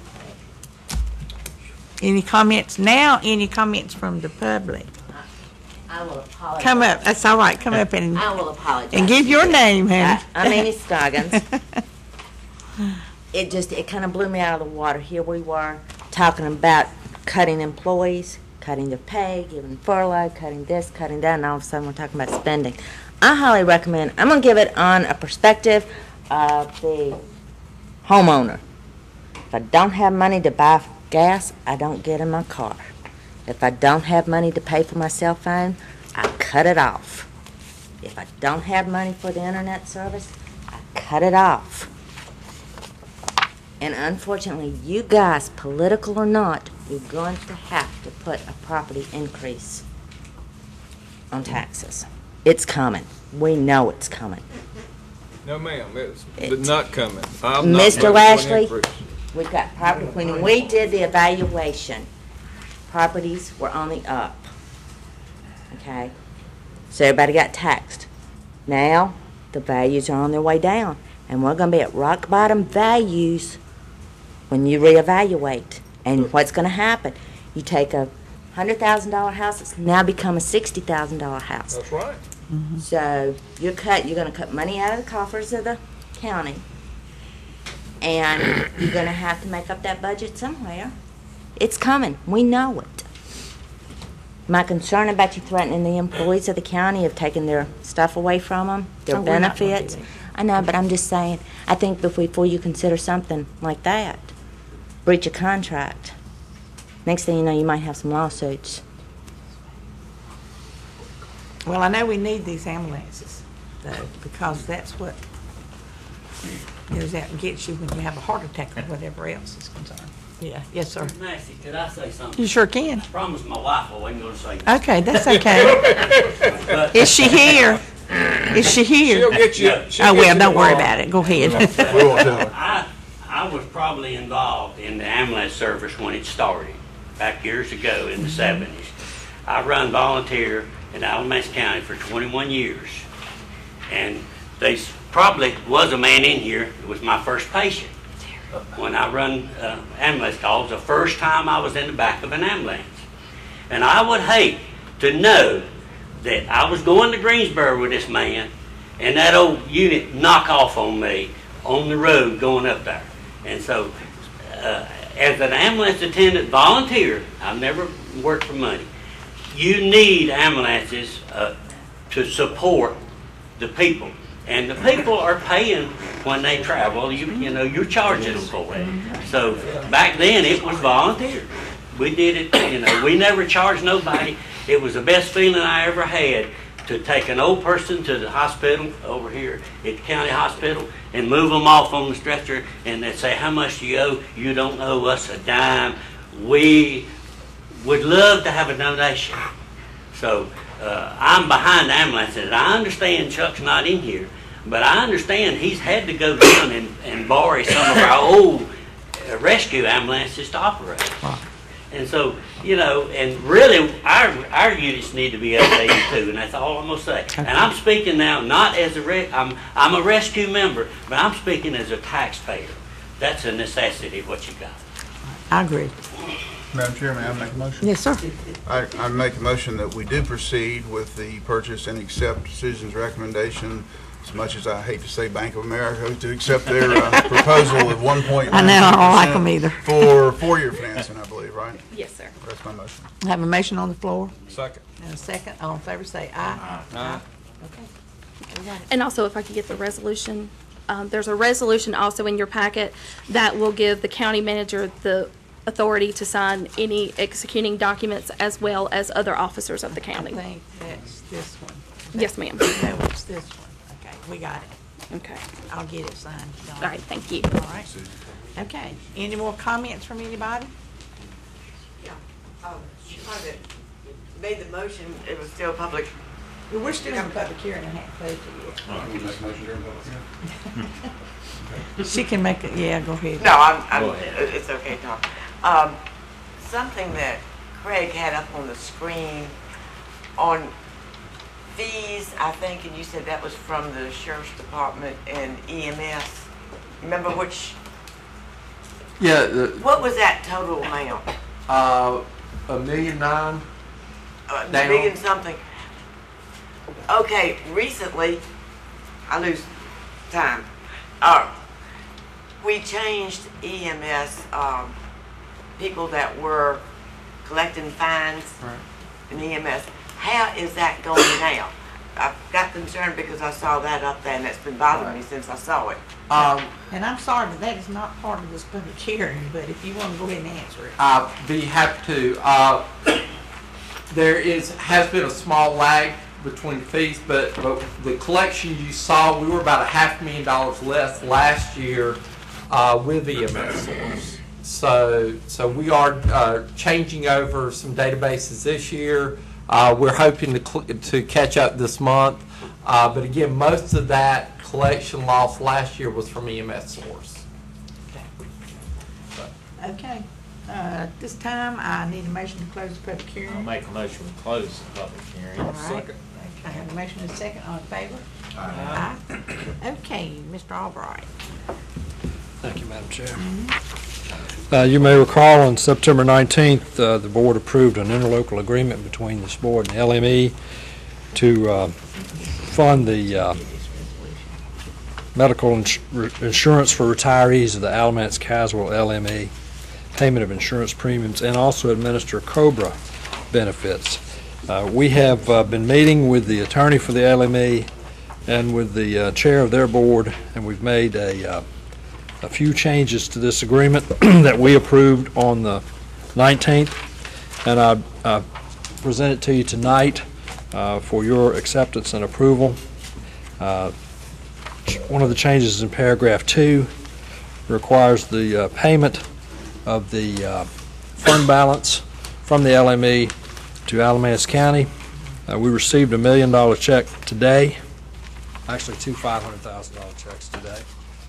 Any comments now? Any comments from the public? I will apologize. Come up. That's all right. Come up and I will apologize. and give your name, honey. I'm Amy Scoggins. It kind of blew me out of the water. Here we were talking about cutting employees, cutting their pay, giving furlough, cutting this, cutting that, and all of a sudden we're talking about spending. I highly recommend, I'm going to give it on a perspective of the homeowner. If I don't have money to buy gas, I don't get in my car. If I don't have money to pay for my cell phone, I cut it off. If I don't have money for the internet service, I cut it off. And unfortunately, you guys, political or not, you're going to have to put a property increase on taxes. It's coming. We know it's coming. No, ma'am, it's not coming. I'm not Mr. voting for an Lashley, increase. we've got property, when we did the evaluation, properties were on the up. Okay? So everybody got taxed. Now, the values are on their way down, and we're going to be at rock bottom values when you reevaluate. And what's going to happen? You take a $100,000 house, it's now become a $60,000 house. That's right. So you're going to cut money out of the coffers of the county, and you're going to have to make up that budget somewhere. It's coming. We know it. My concern about you threatening the employees of the county of taking their stuff away from them, their we're not gonna do benefits. that. I know, but I'm just saying, I think before you consider something like that, breach of contract, next thing you know, you might have some lawsuits. Well, I know we need these ambulances, though, because that's what goes out and gets you when you have a heart attack or whatever else is concerned. Yeah, yes, sir. Nancy, could I say something? You sure can. I promised my wife I wasn't going to say that. Okay, that's okay. Is she here? Is she here? She'll get you. Oh, well, don't worry about it. Go ahead. I was probably involved in the ambulance service when it started, back years ago in the 70s. I run volunteer in Alamance County for 21 years. And there probably was a man in here that was my first patient. When I run ambulance calls, the first time I was in the back of an ambulance. And I would hate to know that I was going to Greensboro with this man and that old unit knock off on me on the road going up there. And so as an ambulance attendant volunteer, I've never worked for money. You need ambulances to support the people. And the people are paying when they travel. You know, you're charging them for it. So back then, it was volunteer. We did it, you know, we never charged nobody. It was the best feeling I ever had to take an old person to the hospital over here at the county hospital and move them off on the stretcher, and they'd say, how much do you owe? You don't owe us a dime. We would love to have a donation. So I'm behind ambulances. I understand Chuck's not in here, but I understand he's had to go down and borrow some of our old rescue ambulances to operate. And so, you know, and really our units need to be updated too, and that's all I'm going to say. And I'm speaking now not as I'm a rescue member, but I'm speaking as a taxpayer. That's a necessity, what you got. I agree. Madam Chair, may I make a motion? Yes, sir. I make a motion that we do proceed with the purchase and accept Susan's recommendation, as much as I hate to say Bank of America, to accept their proposal of 1.9%. I know, I don't like them either. For 4-year financing, I believe, right? Yes, sir. That's my motion. I have a motion on the floor. Second. And a second. All in favor say aye. Aye. Okay. And also, if I could get the resolution, there's a resolution also in your packet that will give the county manager the authority to sign any executing documents as well as other officers of the county. I think that's this one. Yes, ma'am. No, it's this one. Okay, we got it. Okay. I'll get it signed. All right, thank you. All right. Okay. Any more comments from anybody? Yeah. She might have made the motion, it was still public. We're still in public hearing and haven't closed it yet. She can make it, yeah, go ahead. No, it's okay, Tom. Something that Craig had up on the screen on fees, I think, and you said that was from the Sheriff's Department and EMS. Remember which? Yeah. What was that total amount? $1.9 million. $1 million something. Okay, recently, I lose time. We changed EMS people that were collecting fines in EMS. How is that going now? I got concerned because I saw that up there, and it's been bothering me since I saw it. And I'm sorry, but that is not part of this public hearing, but if you want to go ahead and answer it. I'll be happy to. There has been a small lag between fees, but the collection you saw, we were about $500,000 less last year with EMS Source. So we are changing over some databases this year. We're hoping to catch up this month, but again, most of that collection loss last year was from EMS Source. Okay. At this time, I need a motion to close the public hearing. I'll make a motion to close the public hearing. All right. I have a motion and a second. All in favor? Aye. Okay, Mr. Albright. Thank you, Madam Chair. You may recall on September 19th, the board approved an interlocal agreement between this board and LME to fund the medical insurance for retirees of the Alamance Caswell LME, payment of insurance premiums, and also administer COBRA benefits. We have been meeting with the attorney for the LME and with the chair of their board, and we've made a few changes to this agreement that we approved on the 19th, and I present it to you tonight for your acceptance and approval. One of the changes in paragraph 2 requires the payment of the fund balance from the LME to Alamance County. We received $1 million check today, actually two $500,000 checks today.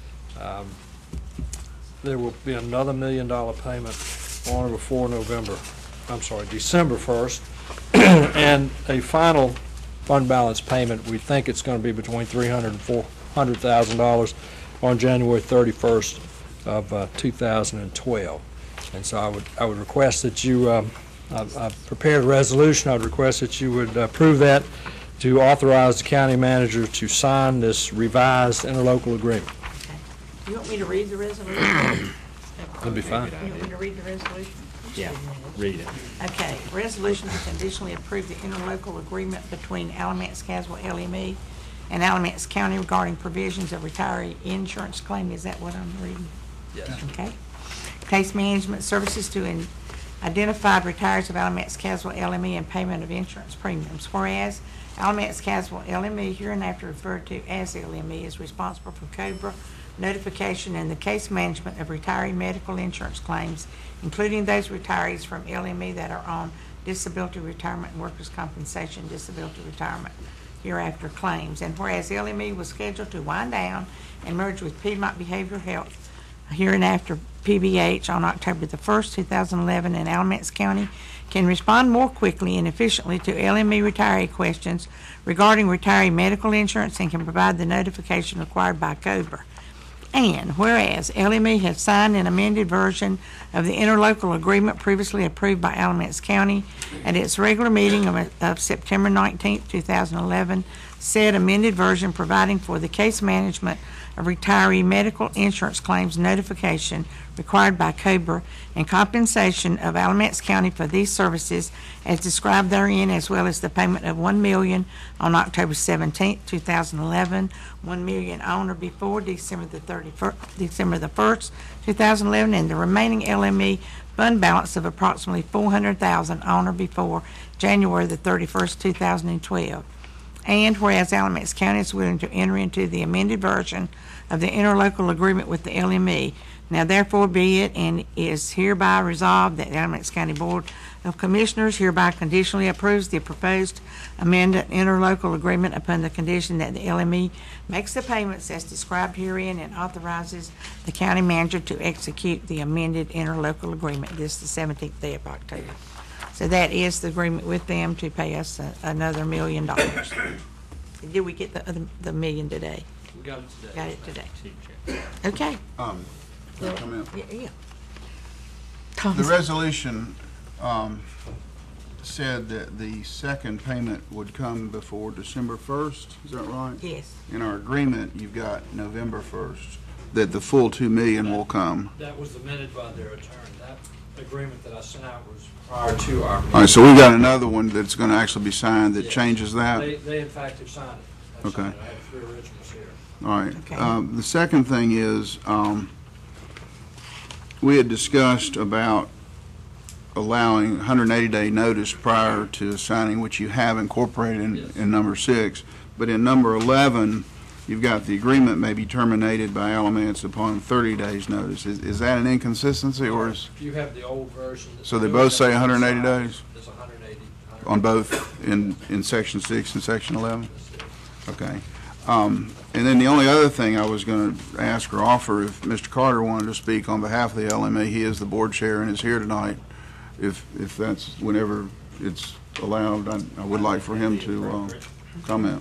There will be another $1 million payment on or before December 1st, and a final fund balance payment. We think it's going to be between $300,000 and $400,000 on January 31st of 2012. And so I would request that you, I've prepared a resolution. I would request that you would approve that to authorize the county manager to sign this revised interlocal agreement. You want me to read the resolution? That'd be fine. You want me to read the resolution? Yeah, read it. Okay, resolution to conditionally approve the interlocal agreement between Alamance-Caswell LME and Alamance County regarding provisions of retiree insurance claim. Is that what I'm reading? Yes. Okay. Case management services to identified retirees of Alamance-Caswell LME and payment of insurance premiums. Whereas Alamance-Caswell LME, hereinafter referred to as LME, is responsible for COBRA notification and the case management of retiree medical insurance claims, including those retirees from LME that are on disability retirement and workers' compensation disability retirement hereafter claims. And whereas LME was scheduled to wind down and merge with Piedmont Behavioral Health, hereinafter PBH, on October the 1st, 2011, and Alamance County can respond more quickly and efficiently to LME retiree questions regarding retiree medical insurance and can provide the notification required by COBRA. And whereas LME has signed an amended version of the interlocal agreement previously approved by Alamance County at its regular meeting of September 19, 2011, said amended version providing for the case management of retiree medical insurance claims notification required by COBRA and compensation of Alamance County for these services as described therein, as well as the payment of $1 million on October 17, 2011, $1 million on or before December the 1st, 2011, and the remaining LME fund balance of approximately $400,000 on or before January the 31st, 2012. And whereas Alamance County is willing to enter into the amended version of the interlocal agreement with the LME, now therefore be it and is hereby resolved that the Alamance County Board of Commissioners hereby conditionally approves the proposed amended interlocal agreement upon the condition that the LME makes the payments as described herein and authorizes the county manager to execute the amended interlocal agreement. This is the 17th day of October. So that is the agreement with them to pay us another $1 million. Did we get the million today? We got it today. Got it today. Okay. Can I come in? Yeah. The resolution said that the second payment would come before December 1st, is that right? Yes. In our agreement, you've got November 1st, that the full $2 million will come. That was amended by their attorney. That agreement that I sent out was prior to our meeting. All right, so we've got another one that's going to actually be signed that changes that? They in fact have signed it. Okay. I have 3 originals here. All right. Okay. The second thing is, we had discussed about allowing 180-day notice prior to signing, which you have incorporated in number 6. But in number 11, you've got the agreement may be terminated by Alamance upon 30 days notice. Is that an inconsistency, or is? You have the old version. So they both say 180 days? It's 180. On both, in section 6 and section 11? Okay. And then the only other thing I was going to ask or offer, if Mr. Carter wanted to speak on behalf of the LME, he is the board chair and is here tonight. If that's whenever it's allowed, I would like for him to comment.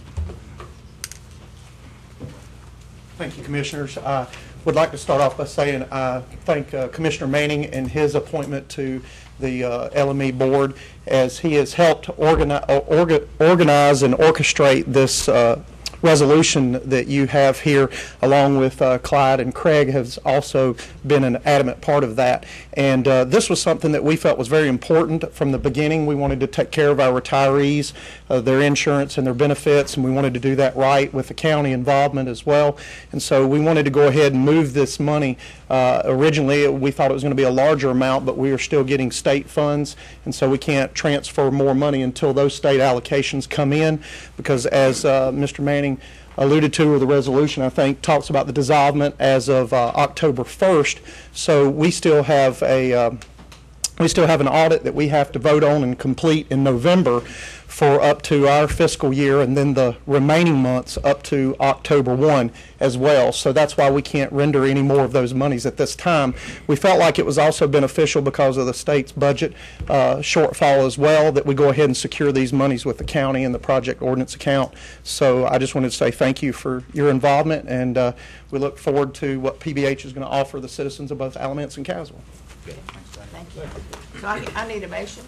Thank you, Commissioners. I would like to start off by saying I thank Commissioner Manning and his appointment to the LME board, as he has helped organize and orchestrate this resolution that you have here, along with Clyde, and Craig has also been an adamant part of that. And this was something that we felt was very important from the beginning. We wanted to take care of our retirees, their insurance and their benefits, and we wanted to do that right with the county involvement as well. And so we wanted to go ahead and move this money. Originally, we thought it was going to be a larger amount, but we are still getting state funds, and so we can't transfer more money until those state allocations come in, because as Mr. Manning alluded to, or the resolution, I think, talks about the dissolvement as of October 1st. So we still have an audit that we have to vote on and complete in November for up to our fiscal year, and then the remaining months up to October 1 as well. So that's why we can't render any more of those monies at this time. We felt like it was also beneficial because of the state's budget shortfall as well, that we go ahead and secure these monies with the county and the project ordinance account. So I just wanted to say thank you for your involvement, and we look forward to what PBH is going to offer the citizens of both Alamance and Caswell. Thank you. So I need a motion.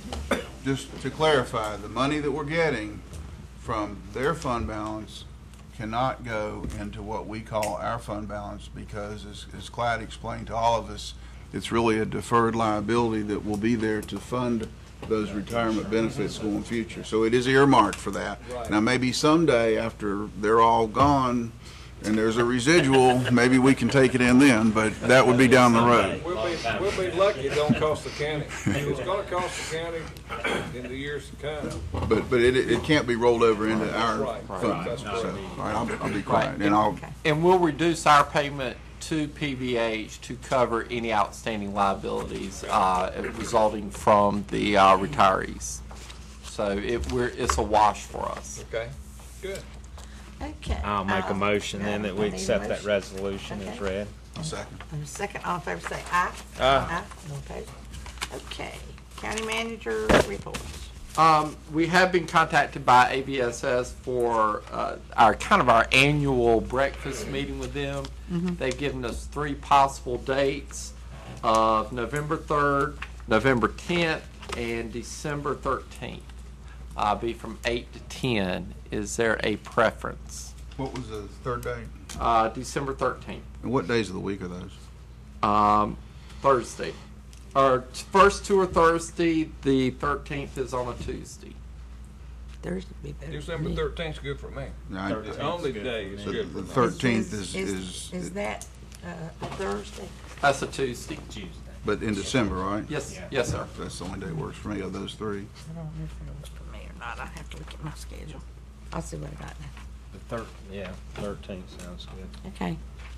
Just to clarify, the money that we're getting from their fund balance cannot go into what we call our fund balance because, as Clyde explained to all of us, it's really a deferred liability that will be there to fund those retirement benefits going future. So it is earmarked for that. Right. Now, maybe someday after they're all gone and there's a residual, maybe we can take it in then, but that would be down the road. We'll be lucky it don't cost the county. It's gonna cost the county in the years to come. But it can't be rolled over into our Right. fund. That's So, correct. all right, I'll be quiet, and And we'll reduce our payment to PVH to cover any outstanding liabilities resulting from the retirees. So it's a wash for us. Okay, good. Okay. I'll make a motion then that we I need a accept that motion. resolution as Okay. read. I'll second. And second, all in favor say aye. Aye. No opposed. Okay, county manager reports. We have been contacted by ABSS for our annual breakfast meeting with them. Mhm. They've given us 3 possible dates of November 3rd, November 10th, and December 13th. Be from 8 to 10. Is there a preference? What was the third day? December 13th. And what days of the week are those? Thursday. Our first 2 are Thursday. The 13th is on a Tuesday. Thursday would be better. December 13th is good for me. Yeah, It's only day is good for The me. 13th Is that a Thursday? That's a Tuesday. but in December, right? Yes, yes, sir. That's the only day that works for me of those 3. I don't know if it was for me or not. I have to look at my schedule. I'll see what I got now. The 13th sounds good. Okay.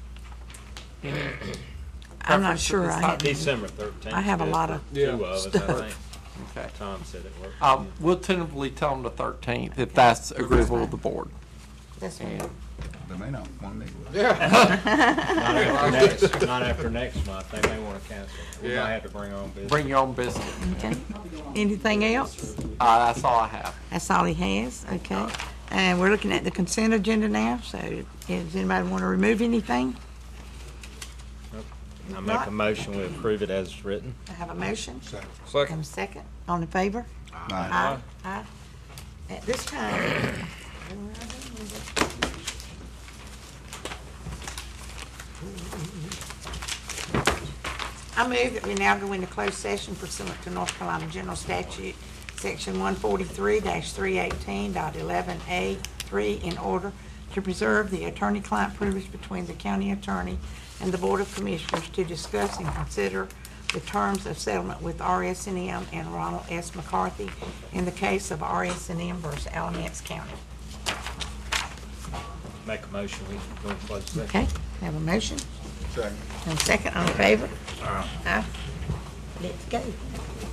I'm not sure. I had December 13th. I have a lot of Two of us, I stuff. think. Okay. Tom said it worked. We'll tentatively tell them the 13th if that's agreeable with the board. That's fine. They may not want to meet with Not after next month. They may want to cancel. We Yeah. might have to bring our own business. Bring your own business. Okay. Anything else? That's all I have. That's all he has, okay. And we're looking at the consent agenda now, so does anybody want to remove anything? I make a motion, we approve it as written. I have a motion. Second. Have a second. All in favor? Aye. Aye. At this time, I move that we now go into closed session pursuant to North Carolina General Statute, Section 143-318.11A3, in order to preserve the attorney-client privilege between the county attorney and the Board of Commissioners to discuss and consider the terms of settlement with RS&M and Ronald S. McCarthy in the case of RS&M versus Alamance County. Make a motion, we go in closed session. Okay, have a motion? Second. And a second, all in favor? Aye. Let's go.